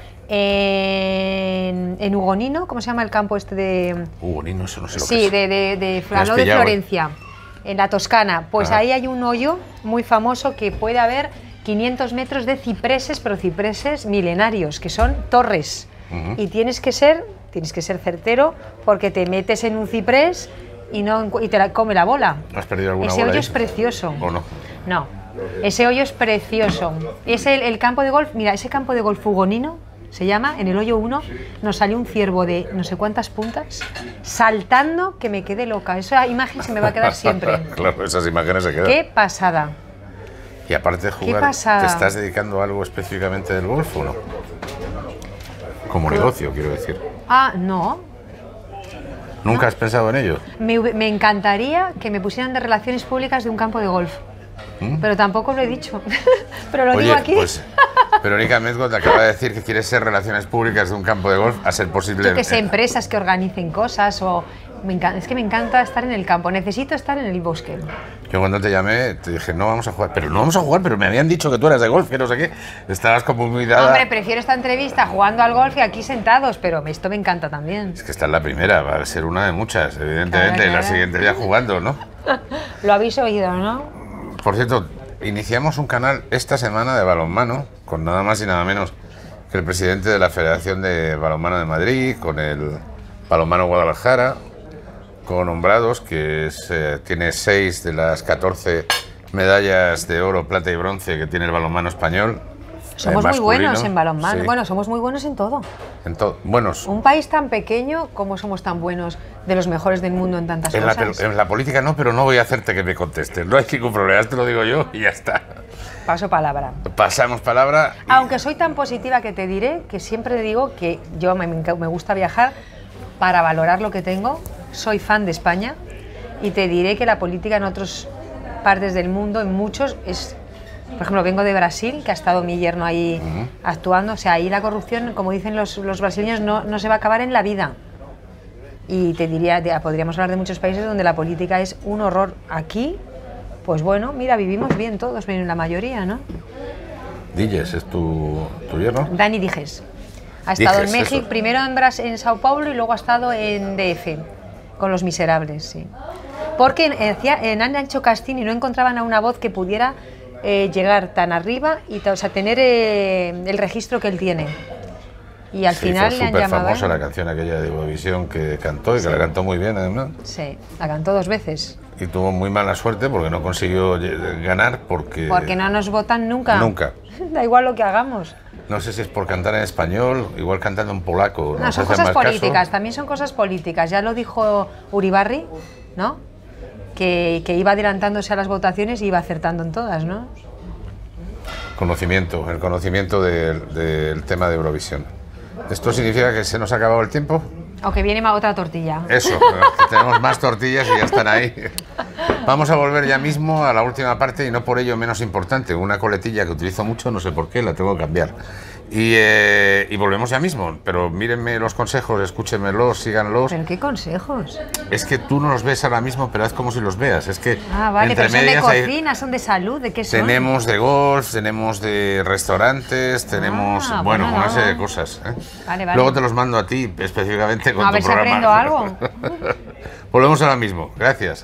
en, en Hugonino, ¿cómo se llama el campo este de...? Uh, ni no, eso no sé lo que Sí, es. de, de, de Me has Flaló de pillado, ¿eh? Florencia, en la Toscana. Pues Ajá. ahí hay un hoyo muy famoso que puede haber quinientos metros de cipreses, pero cipreses milenarios, que son torres. Ujú. Y tienes que ser, tienes que ser certero porque te metes en un ciprés y, no, encu- y te la come la bola. ¿Has perdido alguna Ese bola hoyo ahí? es precioso. ¿O no? No, ese hoyo es precioso. Es el, el campo de golf, mira, ese campo de golf Hugonino se llama, en el hoyo uno nos salió un ciervo de no sé cuántas puntas saltando que me quedé loca. Esa imagen se me va a quedar siempre. Claro, esas imágenes se quedan. ¡Qué pasada! Y aparte de jugar, pasada. ¿te estás dedicando a algo específicamente del golf o no? Como negocio, quiero decir. Ah, no. ¿Nunca has pensado en ello? Me, hub- me encantaría que me pusieran de relaciones públicas de un campo de golf. ¿Mm? Pero tampoco lo he dicho. Pero lo Oye, digo aquí. pues Verónica Medgot acaba de decir que quiere ser relaciones públicas de un campo de golf, a ser posible. Yo que sé, eh, empresas que organicen cosas o... Me encan- es que me encanta estar en el campo, necesito estar en el bosque. Yo cuando te llamé te dije, no vamos a jugar, pero no vamos a jugar, pero me habían dicho que tú eras de golf, que no sé qué. Estabas como muy dada. Hombre, prefiero esta entrevista jugando al golf y aquí sentados, pero esto me encanta también. Es que esta es la primera, va a ser una de muchas, evidentemente, Claro, y la claro. siguiente ya jugando, ¿no? Lo habéis oído, ¿no? Por cierto, iniciamos un canal esta semana de balonmano, con nada más y nada menos que el presidente de la Federación de Balonmano de Madrid, con el Balonmano Guadalajara, con Hombrados, que es, eh, tiene seis de las catorce medallas de oro, plata y bronce que tiene el balonmano español. Somos eh, muy buenos masculino. en balonmano. Sí, Bueno, somos muy buenos en todo. en to- buenos. Un país tan pequeño, ¿cómo somos tan buenos, de los mejores del mundo en tantas En la, cosas? pel- en la política no, pero no voy a hacerte que me contestes. No hay ningún problema, te lo digo yo y ya está. Paso palabra. Pasamos palabra. y- Aunque soy tan positiva que te diré que siempre digo que yo me, me gusta viajar para valorar lo que tengo. Soy fan de España y te diré que la política en otras partes del mundo, en muchos, es... Por ejemplo, vengo de Brasil, que ha estado mi yerno ahí Ujú. actuando. O sea, ahí la corrupción, como dicen los, los brasileños, no, no se va a acabar en la vida. Y te diría, te- podríamos hablar de muchos países donde la política es un horror. Aquí, pues bueno, mira, vivimos bien todos, bien la mayoría, ¿no? Dijes es tu, tu yerno. Dani Dijes. Ha estado Dijes, en México, eso. primero en, Bras en Sao Paulo y luego ha estado en D F, con Los Miserables, sí. Porque en, en, han hecho casting y no encontraban a una voz que pudiera eh, llegar tan arriba y o sea, tener eh, el registro que él tiene. Y al Sí, final fue le han súper llamado. famosa la canción aquella de Eurovisión que cantó y Sí. que la cantó muy bien además. Sí, la cantó dos veces. Y tuvo muy mala suerte porque no consiguió lle- ganar porque... Porque no nos votan nunca. Nunca. Da igual lo que hagamos. No sé si es por cantar en español, igual cantando en polaco. No, nos son hace cosas más políticas, caso. también son cosas políticas. Ya lo dijo Uribarri, ¿no? Que, que iba adelantándose a las votaciones y iba acertando en todas, ¿no? Conocimiento, el conocimiento del, del tema de Eurovisión. ¿Esto significa que se nos ha acabado el tiempo? O que viene más otra tortilla. Eso, que tenemos más tortillas y ya están ahí. Vamos a volver ya mismo a la última parte y no por ello menos importante, una coletilla que utilizo mucho, no sé por qué, la tengo que cambiar. Y, eh, y volvemos ya mismo, pero mírenme los consejos, escúchenmelos, síganlos. ¿Pero qué consejos? Es que tú no los ves ahora mismo, pero haz como si los veas. Es que Ah, vale, entre pero son de medias hay- cocina, son de salud, ¿de qué son? tenemos de golf, tenemos de restaurantes, tenemos, Ah, bueno, bueno, una no. serie de cosas. ¿eh? Vale, vale. Luego te los mando a ti específicamente con A tu ver si programa. aprendo algo. Volvemos ahora mismo. Gracias.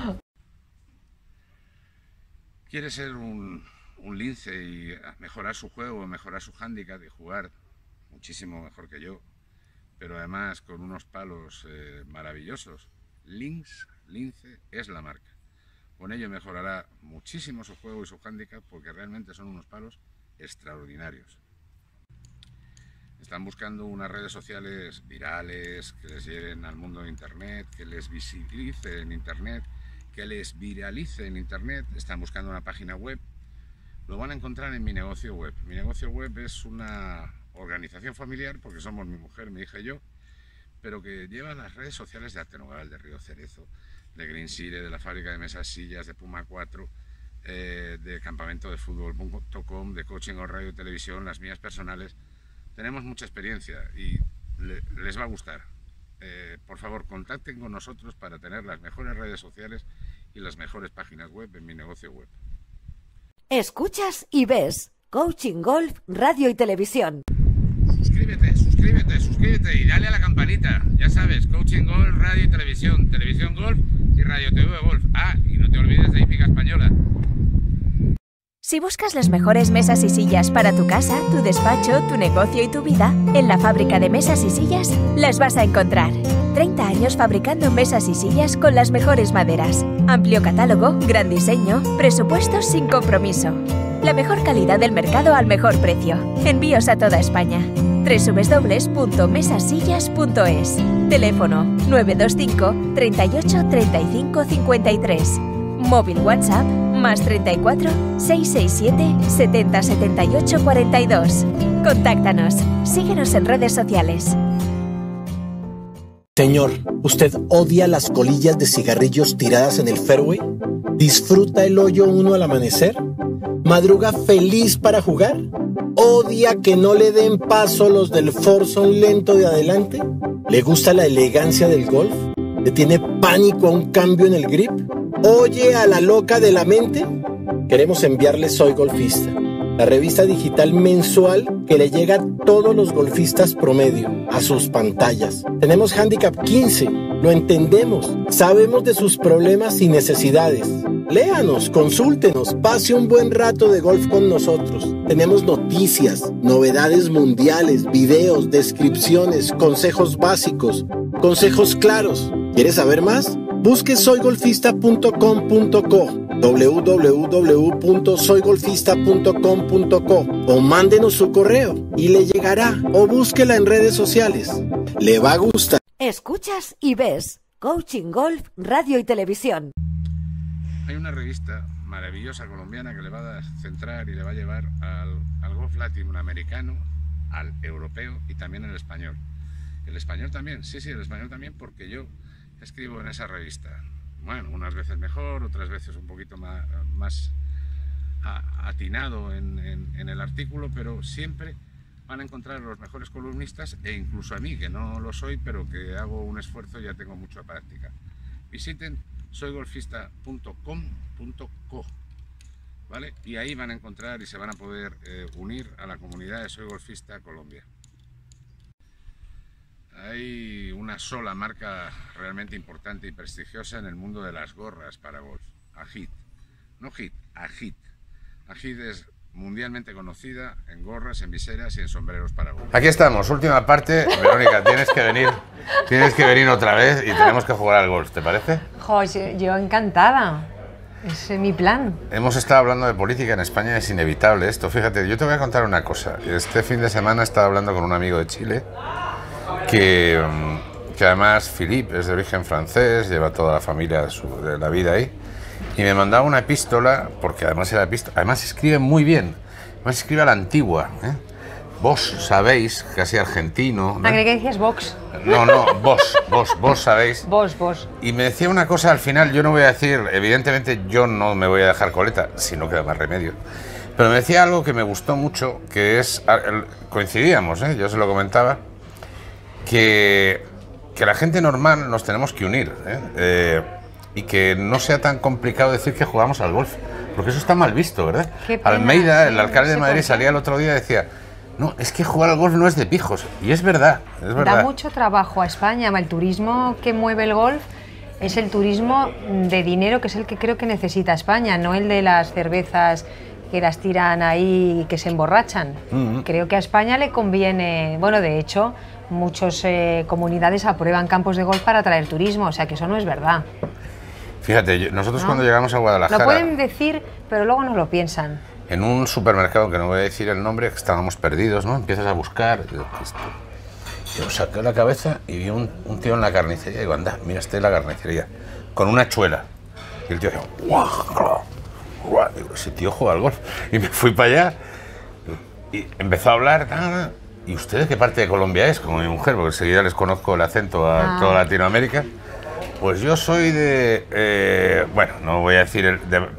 ¿Quiere ser un, un lince y mejorar su juego, mejorar su hándicap y jugar muchísimo mejor que yo, pero además con unos palos eh, maravillosos? Lynx, Lince es la marca. Con ello mejorará muchísimo su juego y su hándicap porque realmente son unos palos extraordinarios. Están buscando unas redes sociales virales que les lleven al mundo de Internet, que les visibilice en Internet, que les viralice en Internet. Están buscando una página web. Lo van a encontrar en Mi Negocio Web. Mi Negocio Web es una organización familiar, porque somos mi mujer, mi hija y yo, pero que lleva las redes sociales de Artenogal, de Río Cerezo, de Green Sire, de la fábrica de mesas sillas, de Puma cuatro, eh, de campamento de fútbol punto com, de coaching o radio y televisión, las mías personales. Tenemos mucha experiencia y le, les va a gustar. Eh, por favor, contacten con nosotros para tener las mejores redes sociales y las mejores páginas web en Mi Negocio Web. Escuchas y ves Coaching Golf, Radio y Televisión. Suscríbete, suscríbete, suscríbete y dale a la campanita. Ya sabes, Coaching Golf, Radio y Televisión, Televisión Golf y Radio T V Golf. Ah, y no te olvides de Hípica Española. Si buscas las mejores mesas y sillas para tu casa, tu despacho, tu negocio y tu vida, en la fábrica de mesas y sillas las vas a encontrar. treinta años fabricando mesas y sillas con las mejores maderas. Amplio catálogo, gran diseño, presupuestos sin compromiso. La mejor calidad del mercado al mejor precio. Envíos a toda España. doble u doble u doble u punto mesasillas punto es. Teléfono nueve dos cinco, treinta y ocho, treinta y cinco, cincuenta y tres. Móvil WhatsApp más treinta y cuatro, seiscientos sesenta y siete, setenta, setenta y ocho, cuarenta y dos. Contáctanos. Síguenos en redes sociales. Señor, ¿usted odia las colillas de cigarrillos tiradas en el fairway? ¿Disfruta el hoyo uno al amanecer? ¿Madruga feliz para jugar? ¿Odia que no le den paso los del foursome lento de adelante? ¿Le gusta la elegancia del golf? ¿Le tiene pánico a un cambio en el grip? ¿Oye a la loca de la mente? Queremos enviarle Soy Golfista, la revista digital mensual que le llega a todos los golfistas promedio, a sus pantallas. Tenemos Handicap quince, lo entendemos, sabemos de sus problemas y necesidades. Léanos, consúltenos, pase un buen rato de golf con nosotros. Tenemos noticias, novedades mundiales, videos, descripciones, consejos básicos, consejos claros. ¿Quieres saber más? Busque soy golfista punto com punto co, doble u doble u doble u punto soy golfista punto com punto co o mándenos su correo y le llegará o búsquela en redes sociales. Le va a gustar. Escuchas y ves Coaching Golf, Radio y Televisión. Hay una revista maravillosa colombiana que le va a centrar y le va a llevar al, al golf latinoamericano, al europeo y también al español. El español también, sí, sí, el español también, porque yo escribo en esa revista. Bueno, unas veces mejor, otras veces un poquito más, más atinado en, en, en el artículo, pero siempre van a encontrar los mejores columnistas e incluso a mí, que no lo soy, pero que hago un esfuerzo y ya tengo mucha práctica. Visiten soy golfista punto com punto co ¿vale? Y ahí van a encontrar y se van a poder eh, unir a la comunidad de Soy Golfista Colombia. Hay una sola marca realmente importante y prestigiosa en el mundo de las gorras para golf, Agit. No Hit, Agit. Agit es mundialmente conocida en gorras, en viseras y en sombreros para golf. Aquí estamos, última parte. Verónica, tienes que venir, tienes que venir otra vez y tenemos que jugar al golf, ¿te parece? Jo, yo encantada. Es mi plan. Hemos estado hablando de política en España, es inevitable esto. Fíjate, yo te voy a contar una cosa. Este fin de semana estaba hablando con un amigo de Chile que, que además Philippe es de origen francés, lleva toda la familia de, su, de la vida ahí, y me mandaba una epístola, porque además era epístola, además escribe muy bien, además escribe a la antigua, ¿eh? Vos sabéis, casi argentino, ¿no? Ah, creí que decías Vox. No, no, vos, vos, vos sabéis. Vos, vos. Y me decía una cosa al final, yo no voy a decir, evidentemente yo no me voy a dejar coleta, si no queda más remedio. Pero me decía algo que me gustó mucho, que es, coincidíamos, ¿eh? Yo se lo comentaba, que, que la gente normal nos tenemos que unir, ¿eh? Eh, y que no sea tan complicado decir que jugamos al golf, porque eso está mal visto, ¿verdad? Qué pena, Almeida, sí, el alcalde no sé de Madrid, por qué. salía el otro día y decía, no, es que jugar al golf no es de pijos, y es verdad, es verdad. Da mucho trabajo a España. El turismo que mueve el golf es el turismo de dinero, que es el que creo que necesita España, no el de las cervezas que las tiran ahí y que se emborrachan. Mm-hmm. Creo que a España le conviene, bueno, de hecho, muchas eh, comunidades aprueban campos de golf para atraer turismo, o sea que eso no es verdad. Fíjate, yo, nosotros ¿No? cuando llegamos a Guadalajara... Lo pueden decir, pero luego no lo piensan. En un supermercado, que no voy a decir el nombre, que estábamos perdidos, ¿no? Empiezas a buscar... Yo saqué la cabeza y vi un, un tío en la carnicería y digo, anda, mira este en la carnicería, con una chuela. Y el tío dijo, ¡guau! ¡Guau! Digo, ese tío juega al golf. Y me fui para allá y empezó a hablar... ¡Ah! ¿Y usted de qué parte de Colombia es? Como mi mujer, porque enseguida les conozco el acento a ah. toda Latinoamérica. Pues yo soy de... Eh, bueno, no voy a decir... El, de,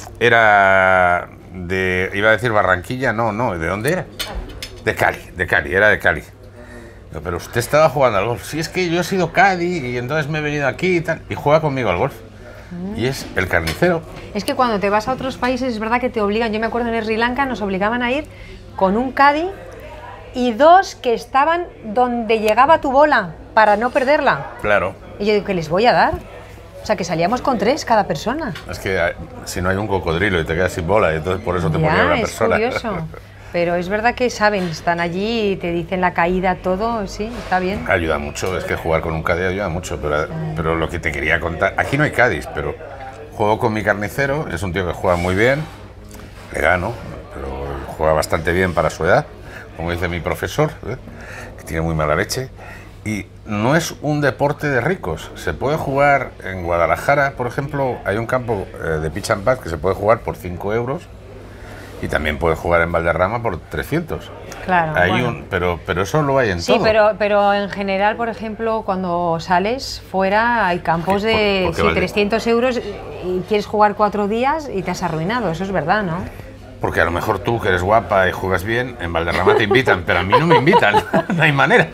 era de... Iba a decir Barranquilla, no, no. ¿De dónde era? De Cali, de Cali, era de Cali. Pero usted estaba jugando al golf. Sí, es que yo he sido Cádiz y entonces me he venido aquí y tal. Y juega conmigo al golf. Mm. Y es el carnicero. Es que cuando te vas a otros países es verdad que te obligan. Yo me acuerdo en Sri Lanka nos obligaban a ir con un caddy y dos que estaban donde llegaba tu bola para no perderla. Claro. Y yo digo, ¿qué les voy a dar? O sea, que salíamos con tres cada persona. Es que hay, si no hay un cocodrilo y te quedas sin bola, y entonces por eso te ya, ponía una es persona. Curioso. Pero es verdad que saben, están allí y te dicen la caída, todo, sí, está bien. Ayuda mucho, es que jugar con un caddy ayuda mucho, pero, pero lo que te quería contar... Aquí no hay caddies, pero juego con mi carnicero, es un tío que juega muy bien, le gano, pero juega bastante bien para su edad, como dice mi profesor, ¿eh? Que tiene muy mala leche. Y no es un deporte de ricos. Se puede jugar en Guadalajara, por ejemplo, hay un campo eh, de pitch and putt que se puede jugar por cinco euros y también puede jugar en Valderrama por trescientos. Claro. Hay bueno. un, pero, pero eso lo hay en sí, todo. Sí, pero, pero en general, por ejemplo, cuando sales fuera hay campos de ¿Por, por sí, vale? trescientos euros y quieres jugar cuatro días y te has arruinado. Eso es verdad, ¿no? Porque a lo mejor tú, que eres guapa y juegas bien, en Valderrama te invitan, pero a mí no me invitan, no hay manera.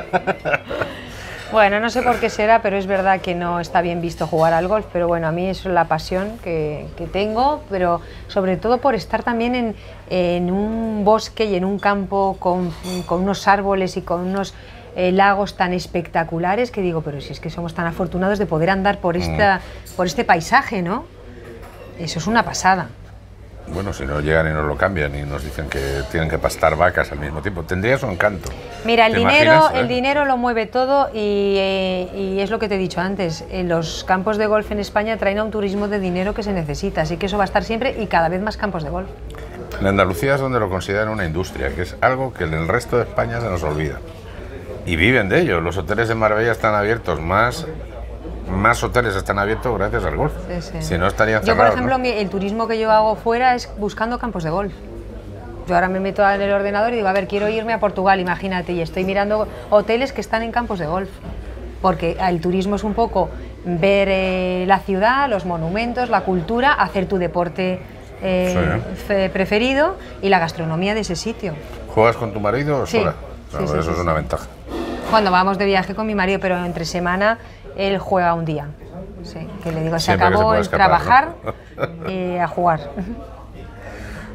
Bueno, no sé por qué será, pero es verdad que no está bien visto jugar al golf, pero bueno, a mí es la pasión que, que tengo, pero sobre todo por estar también en, en un bosque y en un campo con, con unos árboles y con unos eh, lagos tan espectaculares que digo, pero si es que somos tan afortunados de poder andar por, esta, mm. por este paisaje, ¿no? Eso es una pasada. Bueno, si no llegan y nos lo cambian y nos dicen que tienen que pastar vacas al mismo tiempo, tendría su encanto. Mira, el dinero, imaginas, eh? el dinero lo mueve todo y, eh, y es lo que te he dicho antes, en los campos de golf en España traen a un turismo de dinero que se necesita, así que eso va a estar siempre y cada vez más campos de golf. En Andalucía es donde lo consideran una industria, que es algo que en el resto de España se nos olvida. Y viven de ello, los hoteles de Marbella están abiertos más... Más hoteles están abiertos gracias al golf. Sí, sí. Si no estarían cerrados. Yo, por ejemplo, ¿no? el turismo que yo hago fuera es buscando campos de golf. Yo ahora me meto en el ordenador y digo, a ver, quiero irme a Portugal, imagínate, y estoy mirando hoteles que están en campos de golf. Porque el turismo es un poco ver eh, la ciudad, los monumentos, la cultura, hacer tu deporte eh, sí. preferido y la gastronomía de ese sitio. ¿Juegas con tu marido o sí. sola? Sí, no, sí, eso sí, es sí. una ventaja. Cuando vamos de viaje con mi marido, pero entre semana él juega un día. Sí, que le digo, se Siempre acabó se el escapar, trabajar ¿no? y a jugar.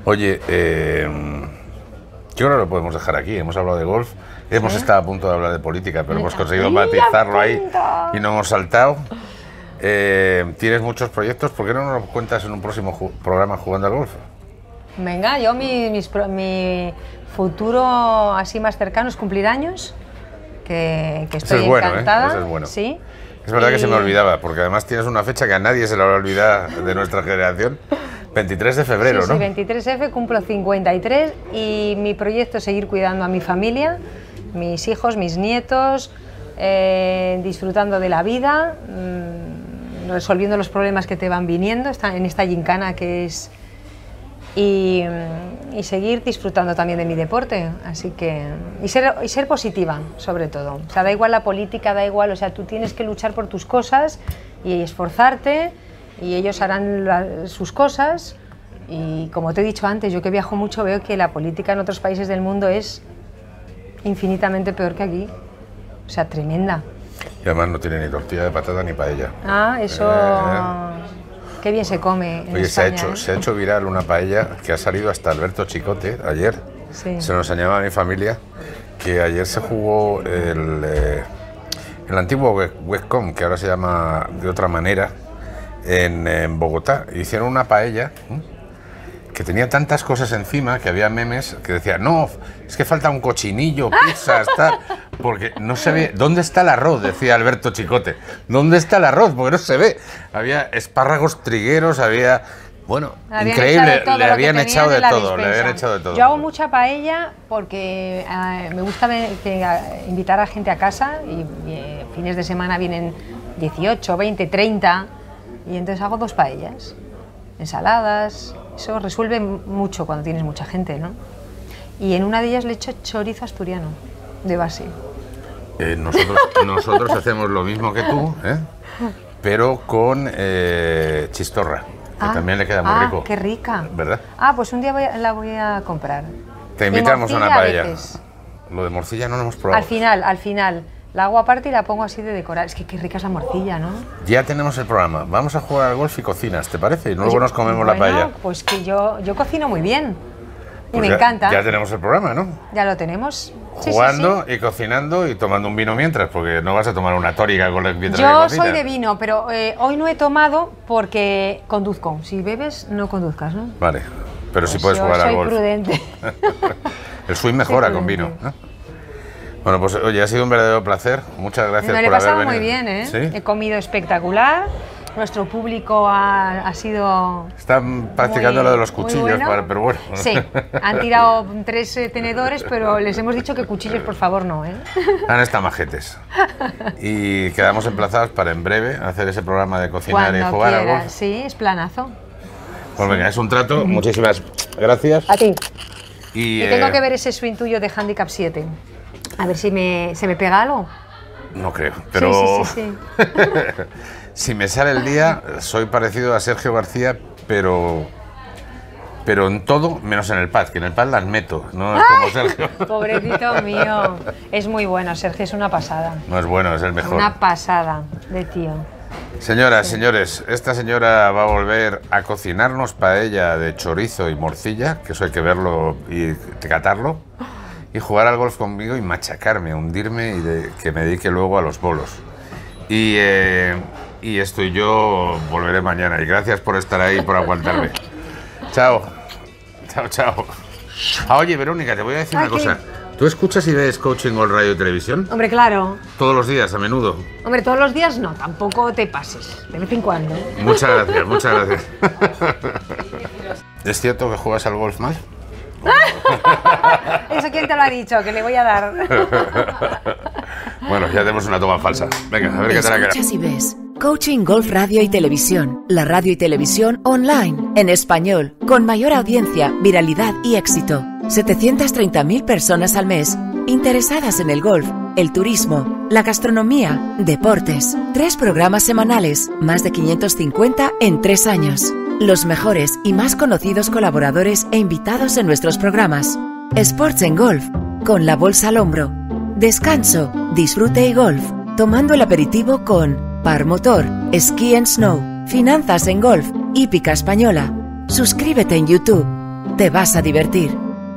Oye, eh, yo creo que lo podemos dejar aquí. Hemos hablado de golf, hemos ¿Sí? estado a punto de hablar de política, pero hemos conseguido matizarlo ahí y no hemos saltado. Eh, ¿Tienes muchos proyectos? ¿Por qué no nos cuentas en un próximo ju programa Jugando al Golf? Venga, yo mi, mis, mi futuro así más cercano es cumplir años, que, que estoy Eso es bueno, encantada. ¿eh? Eso es bueno. Sí. Es verdad y... que se me olvidaba, porque además tienes una fecha que a nadie se le va a olvidar de nuestra generación. veintitrés de febrero, sí, ¿no? Sí, veintitrés F, cumplo cincuenta y tres y mi proyecto es seguir cuidando a mi familia, mis hijos, mis nietos, eh, disfrutando de la vida, mmm, resolviendo los problemas que te van viniendo en esta gincana que es... Y, y seguir disfrutando también de mi deporte, así que... Y ser, y ser positiva, sobre todo. O sea, da igual la política, da igual, o sea, tú tienes que luchar por tus cosas y esforzarte, y ellos harán la, sus cosas, y como te he dicho antes, yo que viajo mucho veo que la política en otros países del mundo es infinitamente peor que aquí, o sea, tremenda. Y además no tiene ni tortilla de patata ni paella. Ah, eso... Eh, qué bien se come en Oye, España, se ha, hecho, ¿eh? se ha hecho viral una paella que ha salido hasta Alberto Chicote ayer, sí. Se nos añadaba a mi familia, que ayer se jugó el, eh, el antiguo Westcom, que ahora se llama de otra manera, En, en Bogotá. Hicieron una paella ¿eh? que tenía tantas cosas encima que había memes que decían, no, es que falta un cochinillo, pizzas, tal, porque no se ve. ¿Dónde está el arroz? Decía Alberto Chicote. ¿Dónde está el arroz? Porque no se ve. Había espárragos trigueros, había... Bueno, habían increíble, le habían echado de todo, le habían echado de todo. Yo hago mucha paella porque eh, me gusta ver, que, a, invitar a gente a casa y, y eh, fines de semana vienen dieciocho, veinte, treinta... Y entonces hago dos paellas, ensaladas, eso resuelve mucho cuando tienes mucha gente, ¿no? Y en una de ellas le echo chorizo asturiano, de base. Eh, nosotros, nosotros hacemos lo mismo que tú, ¿eh? Pero con eh, chistorra, que ah, también le queda muy ah, rico. ¡Qué rica! ¿Verdad? Ah, pues un día voy a, la voy a comprar. Te invitamos a una paella. Lo de morcilla no lo hemos probado. Al final, al final. La hago aparte y la pongo así de decorar. Es que qué rica es la morcilla, ¿no? Ya tenemos el programa. Vamos a jugar al golf y cocinas, ¿te parece? Y luego pues, nos comemos bueno, la paella. Pues que yo, yo cocino muy bien. Y pues me ya, encanta. Ya tenemos el programa, ¿no? Ya lo tenemos. Jugando sí, sí, sí. y cocinando y tomando un vino mientras, porque no vas a tomar una tórica con la mientras Yo que cocinas. soy de vino, pero eh, hoy no he tomado porque conduzco. Si bebes, no conduzcas, ¿no? Vale, pero pues sí puedes yo jugar soy al golf. Prudente. El swing mejora con vino, ¿no? Bueno, pues oye, ha sido un verdadero placer. Muchas gracias Me por lo he pasado haber venido. muy bien, ¿eh? ¿Sí? He comido espectacular. Nuestro público ha, ha sido... Están practicando muy, lo de los cuchillos, bueno. Para, pero bueno. Sí, han tirado tres eh, tenedores, pero les hemos dicho que cuchillos, por favor, no, ¿eh? Han estado majetes. Y quedamos emplazados para en breve hacer ese programa de cocinar Cuando y jugar quiera. al golf. Sí, es planazo. Pues venga, es un trato. Muchísimas gracias. A ti. Y, y eh, tengo que ver ese swing tuyo de handicap siete. A ver si me, se me pega algo. No creo, pero sí, sí, sí, sí. si me sale el día, soy parecido a Sergio García, pero pero en todo menos en el pad, que en el pad las meto, no es como Sergio. Pobrecito mío. Es muy bueno, Sergio, es una pasada. No es bueno, es el mejor. Una pasada de tío. Señoras, sí. señores, esta señora va a volver a cocinarnos paella de chorizo y morcilla, que eso hay que verlo y catarlo. Y jugar al golf conmigo y machacarme, hundirme y de, que me dedique luego a los bolos. Y, eh, y esto y yo volveré mañana. Y gracias por estar ahí y por aguantarme. Chao. Chao, chao. Ah, oye, Verónica, te voy a decir Ay, una cosa. ¿Tú escuchas y ves Coaching Golf Radio y Televisión? Hombre, claro. Todos los días, a menudo. Hombre, todos los días no, tampoco te pases. De vez en cuando. Muchas gracias, muchas gracias. ¿Es cierto que juegas al golf mal? ¿Eso quién te lo ha dicho? Que le voy a dar. Bueno, ya tenemos una toma falsa. Venga, a ver qué tal. Escuchas y ves. Coaching Golf Radio y Televisión. La radio y televisión online, en español, con mayor audiencia, viralidad y éxito. setecientas treinta mil personas al mes interesadas en el golf, el turismo, la gastronomía, deportes. Tres programas semanales, más de quinientos cincuenta en tres años. Los mejores y más conocidos colaboradores e invitados en nuestros programas. Sports en Golf, con la bolsa al hombro. Descanso, disfrute y golf, tomando el aperitivo con Par Motor, Ski and Snow, Finanzas en Golf, Hípica Española. Suscríbete en YouTube. te vas a divertir.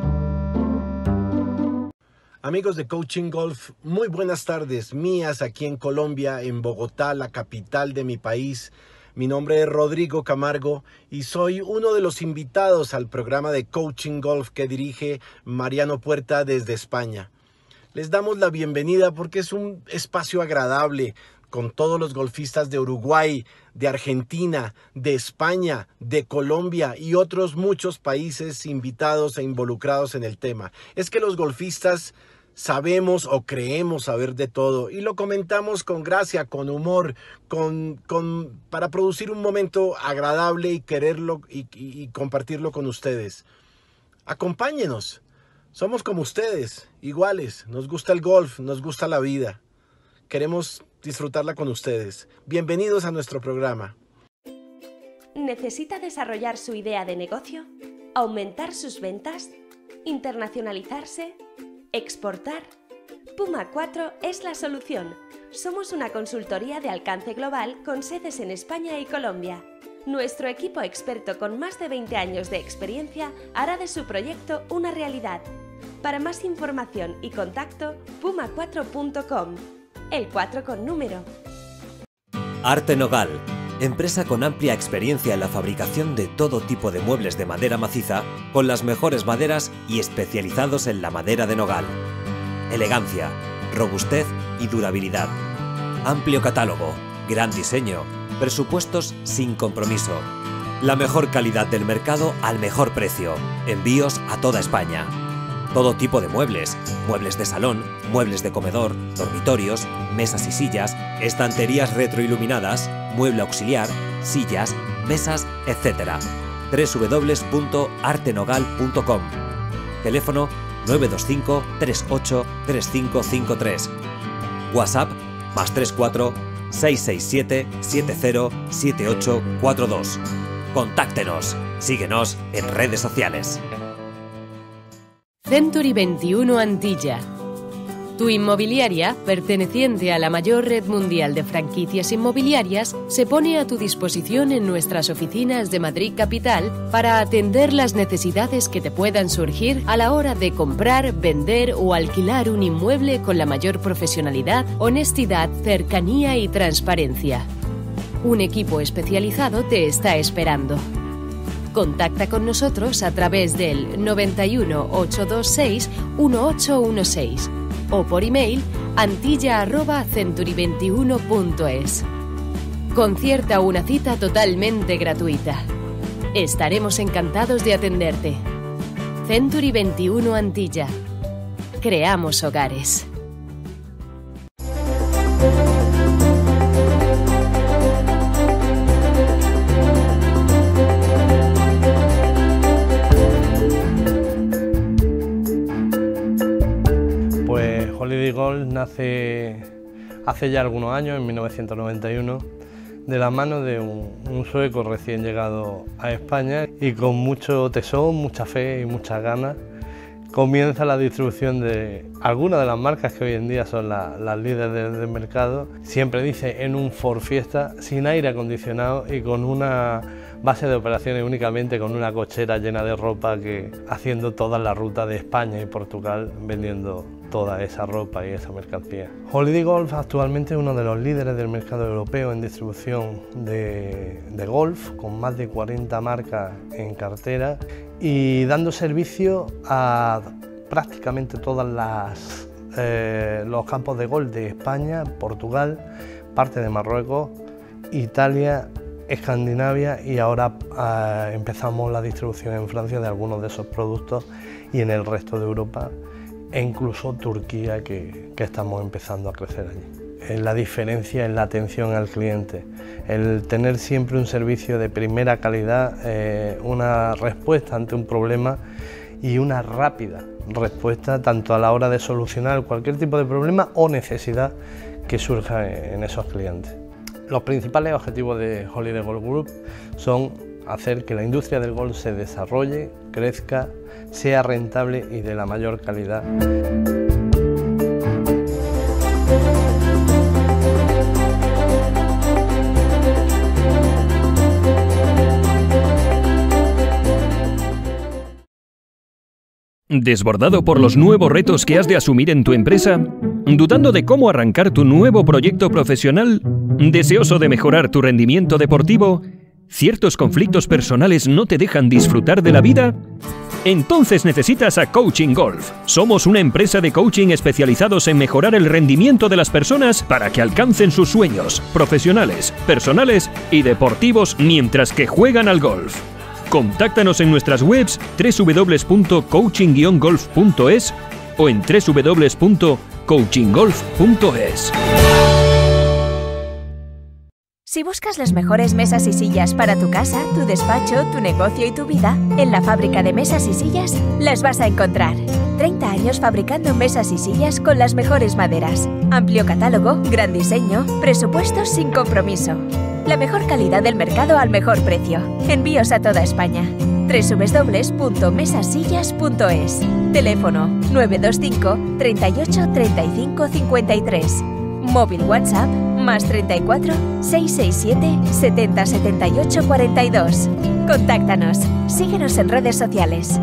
Amigos de Coaching Golf, muy buenas tardes mías aquí en Colombia, en Bogotá, la capital de mi país. Mi nombre es Rodrigo Camargo y soy uno de los invitados al programa de Coaching Golf que dirige Mariano Puerta desde España. Les damos la bienvenida porque es un espacio agradable con todos los golfistas de Uruguay, de Argentina, de España, de Colombia y otros muchos países invitados e involucrados en el tema. Es que los golfistas sabemos o creemos saber de todo y lo comentamos con gracia, con humor, con, con, para producir un momento agradable y quererlo y, y, y compartirlo con ustedes. Acompáñenos, somos como ustedes, iguales, nos gusta el golf, nos gusta la vida, queremos disfrutarla con ustedes. Bienvenidos a nuestro programa. ¿Necesita desarrollar su idea de negocio? ¿Aumentar sus ventas? ¿Internacionalizarse? ¿Exportar? Puma cuatro es la solución. Somos una consultoría de alcance global con sedes en España y Colombia. Nuestro equipo experto con más de veinte años de experiencia hará de su proyecto una realidad. Para más información y contacto, puma cuatro punto com. El cuatro con número. Arte Nogal, empresa con amplia experiencia en la fabricación de todo tipo de muebles de madera maciza, con las mejores maderas y especializados en la madera de nogal. Elegancia, robustez y durabilidad. Amplio catálogo, gran diseño, presupuestos sin compromiso. La mejor calidad del mercado al mejor precio. Envíos a toda España. Todo tipo de muebles, muebles de salón, muebles de comedor, dormitorios, mesas y sillas, estanterías retroiluminadas, mueble auxiliar, sillas, mesas, etcétera. doble u doble u doble u punto arte nogal punto com. Teléfono nueve dos cinco, tres ocho, tres cinco cinco tres. WhatsApp más tres cuatro, seis seis siete, siete cero, siete ocho cuatro dos. Contáctenos, síguenos en redes sociales. Century veintiuno Antilla. Tu inmobiliaria, perteneciente a la mayor red mundial de franquicias inmobiliarias, se pone a tu disposición en nuestras oficinas de Madrid Capital para atender las necesidades que te puedan surgir a la hora de comprar, vender o alquilar un inmueble con la mayor profesionalidad, honestidad, cercanía y transparencia. Un equipo especializado te está esperando. Contacta con nosotros a través del noventa y uno, ochocientos veintiséis, dieciocho dieciséis o por email antilla arroba century veintiuno punto es. Concierta una cita totalmente gratuita. Estaremos encantados de atenderte. Century veintiuno Antilla. Creamos hogares. Holiday Golf nace hace ya algunos años, en mil novecientos noventa y uno, de la mano de un, un sueco recién llegado a España y con mucho tesón, mucha fe y muchas ganas comienza la distribución de algunas de las marcas que hoy en día son la, las líderes del, del mercado. Siempre dice en un Ford Fiesta, sin aire acondicionado y con una base de operaciones únicamente con una cochera llena de ropa, que haciendo toda la ruta de España y Portugal vendiendo toda esa ropa y esa mercancía. Holiday Golf actualmente es uno de los líderes del mercado europeo en distribución de, de golf, con más de cuarenta marcas en cartera y dando servicio a prácticamente todos eh, los campos de golf de España, Portugal, parte de Marruecos, Italia, Escandinavia y ahora eh, empezamos la distribución en Francia de algunos de esos productos y en el resto de Europa e incluso Turquía, que, que estamos empezando a crecer allí. La diferencia es la atención al cliente, el tener siempre un servicio de primera calidad, eh, una respuesta ante un problema y una rápida respuesta tanto a la hora de solucionar cualquier tipo de problema o necesidad que surja en esos clientes. Los principales objetivos de Holiday Golf Group son hacer que la industria del golf se desarrolle, crezca, sea rentable y de la mayor calidad. ¿Desbordado por los nuevos retos que has de asumir en tu empresa? ¿Dudando de cómo arrancar tu nuevo proyecto profesional? ¿Deseoso de mejorar tu rendimiento deportivo? ¿Ciertos conflictos personales no te dejan disfrutar de la vida? Entonces necesitas a Coaching Golf. Somos una empresa de coaching especializados en mejorar el rendimiento de las personas para que alcancen sus sueños profesionales, personales y deportivos mientras que juegan al golf. Contáctanos en nuestras webs doble u doble u doble u punto coaching guion golf punto es o en doble u doble u doble u punto coaching golf punto es. Si buscas las mejores mesas y sillas para tu casa, tu despacho, tu negocio y tu vida, en la Fábrica de Mesas y Sillas las vas a encontrar. treinta años fabricando mesas y sillas con las mejores maderas. Amplio catálogo, gran diseño, presupuestos sin compromiso. La mejor calidad del mercado al mejor precio. Envíos a toda España. doble u doble u doble u punto mesasillas punto es. Teléfono nueve dos cinco, treinta y ocho, treinta y cinco, cincuenta y tres. Móvil WhatsApp más treinta y cuatro, seiscientos sesenta y siete, setenta, setenta y ocho, cuarenta y dos. Contáctanos. Síguenos en redes sociales.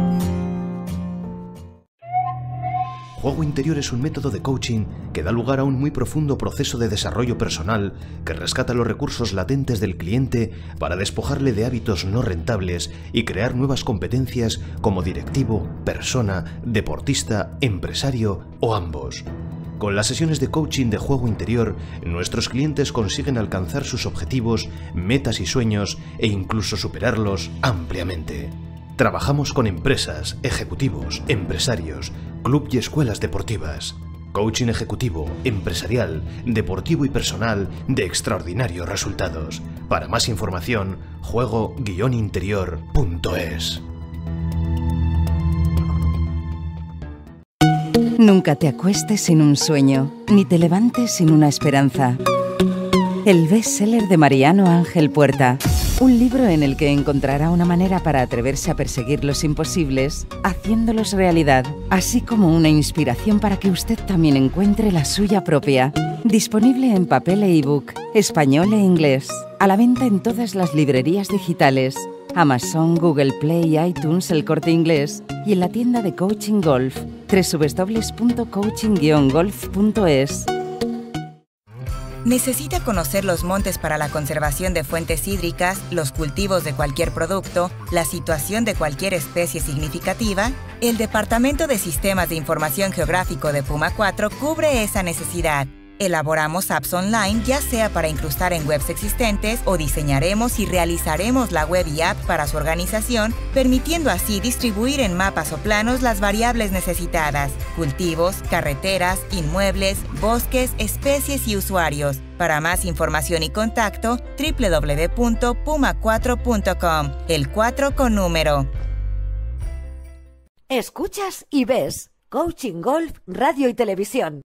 Juego interior es un método de coaching que da lugar a un muy profundo proceso de desarrollo personal que rescata los recursos latentes del cliente para despojarle de hábitos no rentables y crear nuevas competencias como directivo, persona, deportista, empresario o ambos. Con las sesiones de coaching de juego interior, nuestros clientes consiguen alcanzar sus objetivos, metas y sueños e incluso superarlos ampliamente. Trabajamos con empresas, ejecutivos, empresarios, club y escuelas deportivas. Coaching ejecutivo, empresarial, deportivo y personal de extraordinarios resultados. Para más información, juego guion interior punto es. Nunca te acuestes sin un sueño, ni te levantes sin una esperanza. El bestseller de Mariano Ángel Puerta. Un libro en el que encontrará una manera para atreverse a perseguir los imposibles, haciéndolos realidad, así como una inspiración para que usted también encuentre la suya propia. Disponible en papel e ebook, español e inglés. A la venta en todas las librerías digitales. Amazon, Google Play, iTunes, El Corte Inglés y en la tienda de Coaching Golf, doble u doble u doble u punto coaching guion golf punto es. ¿Necesita conocer los montes para la conservación de fuentes hídricas, los cultivos de cualquier producto, la situación de cualquier especie significativa? El Departamento de Sistemas de Información Geográfico de Puma cuatro cubre esa necesidad. Elaboramos apps online, ya sea para incrustar en webs existentes o diseñaremos y realizaremos la web y app para su organización, permitiendo así distribuir en mapas o planos las variables necesitadas: cultivos, carreteras, inmuebles, bosques, especies y usuarios. Para más información y contacto, doble u doble u doble u punto puma cuatro punto com, el cuatro con número. Escuchas y ves Coaching Golf Radio y Televisión.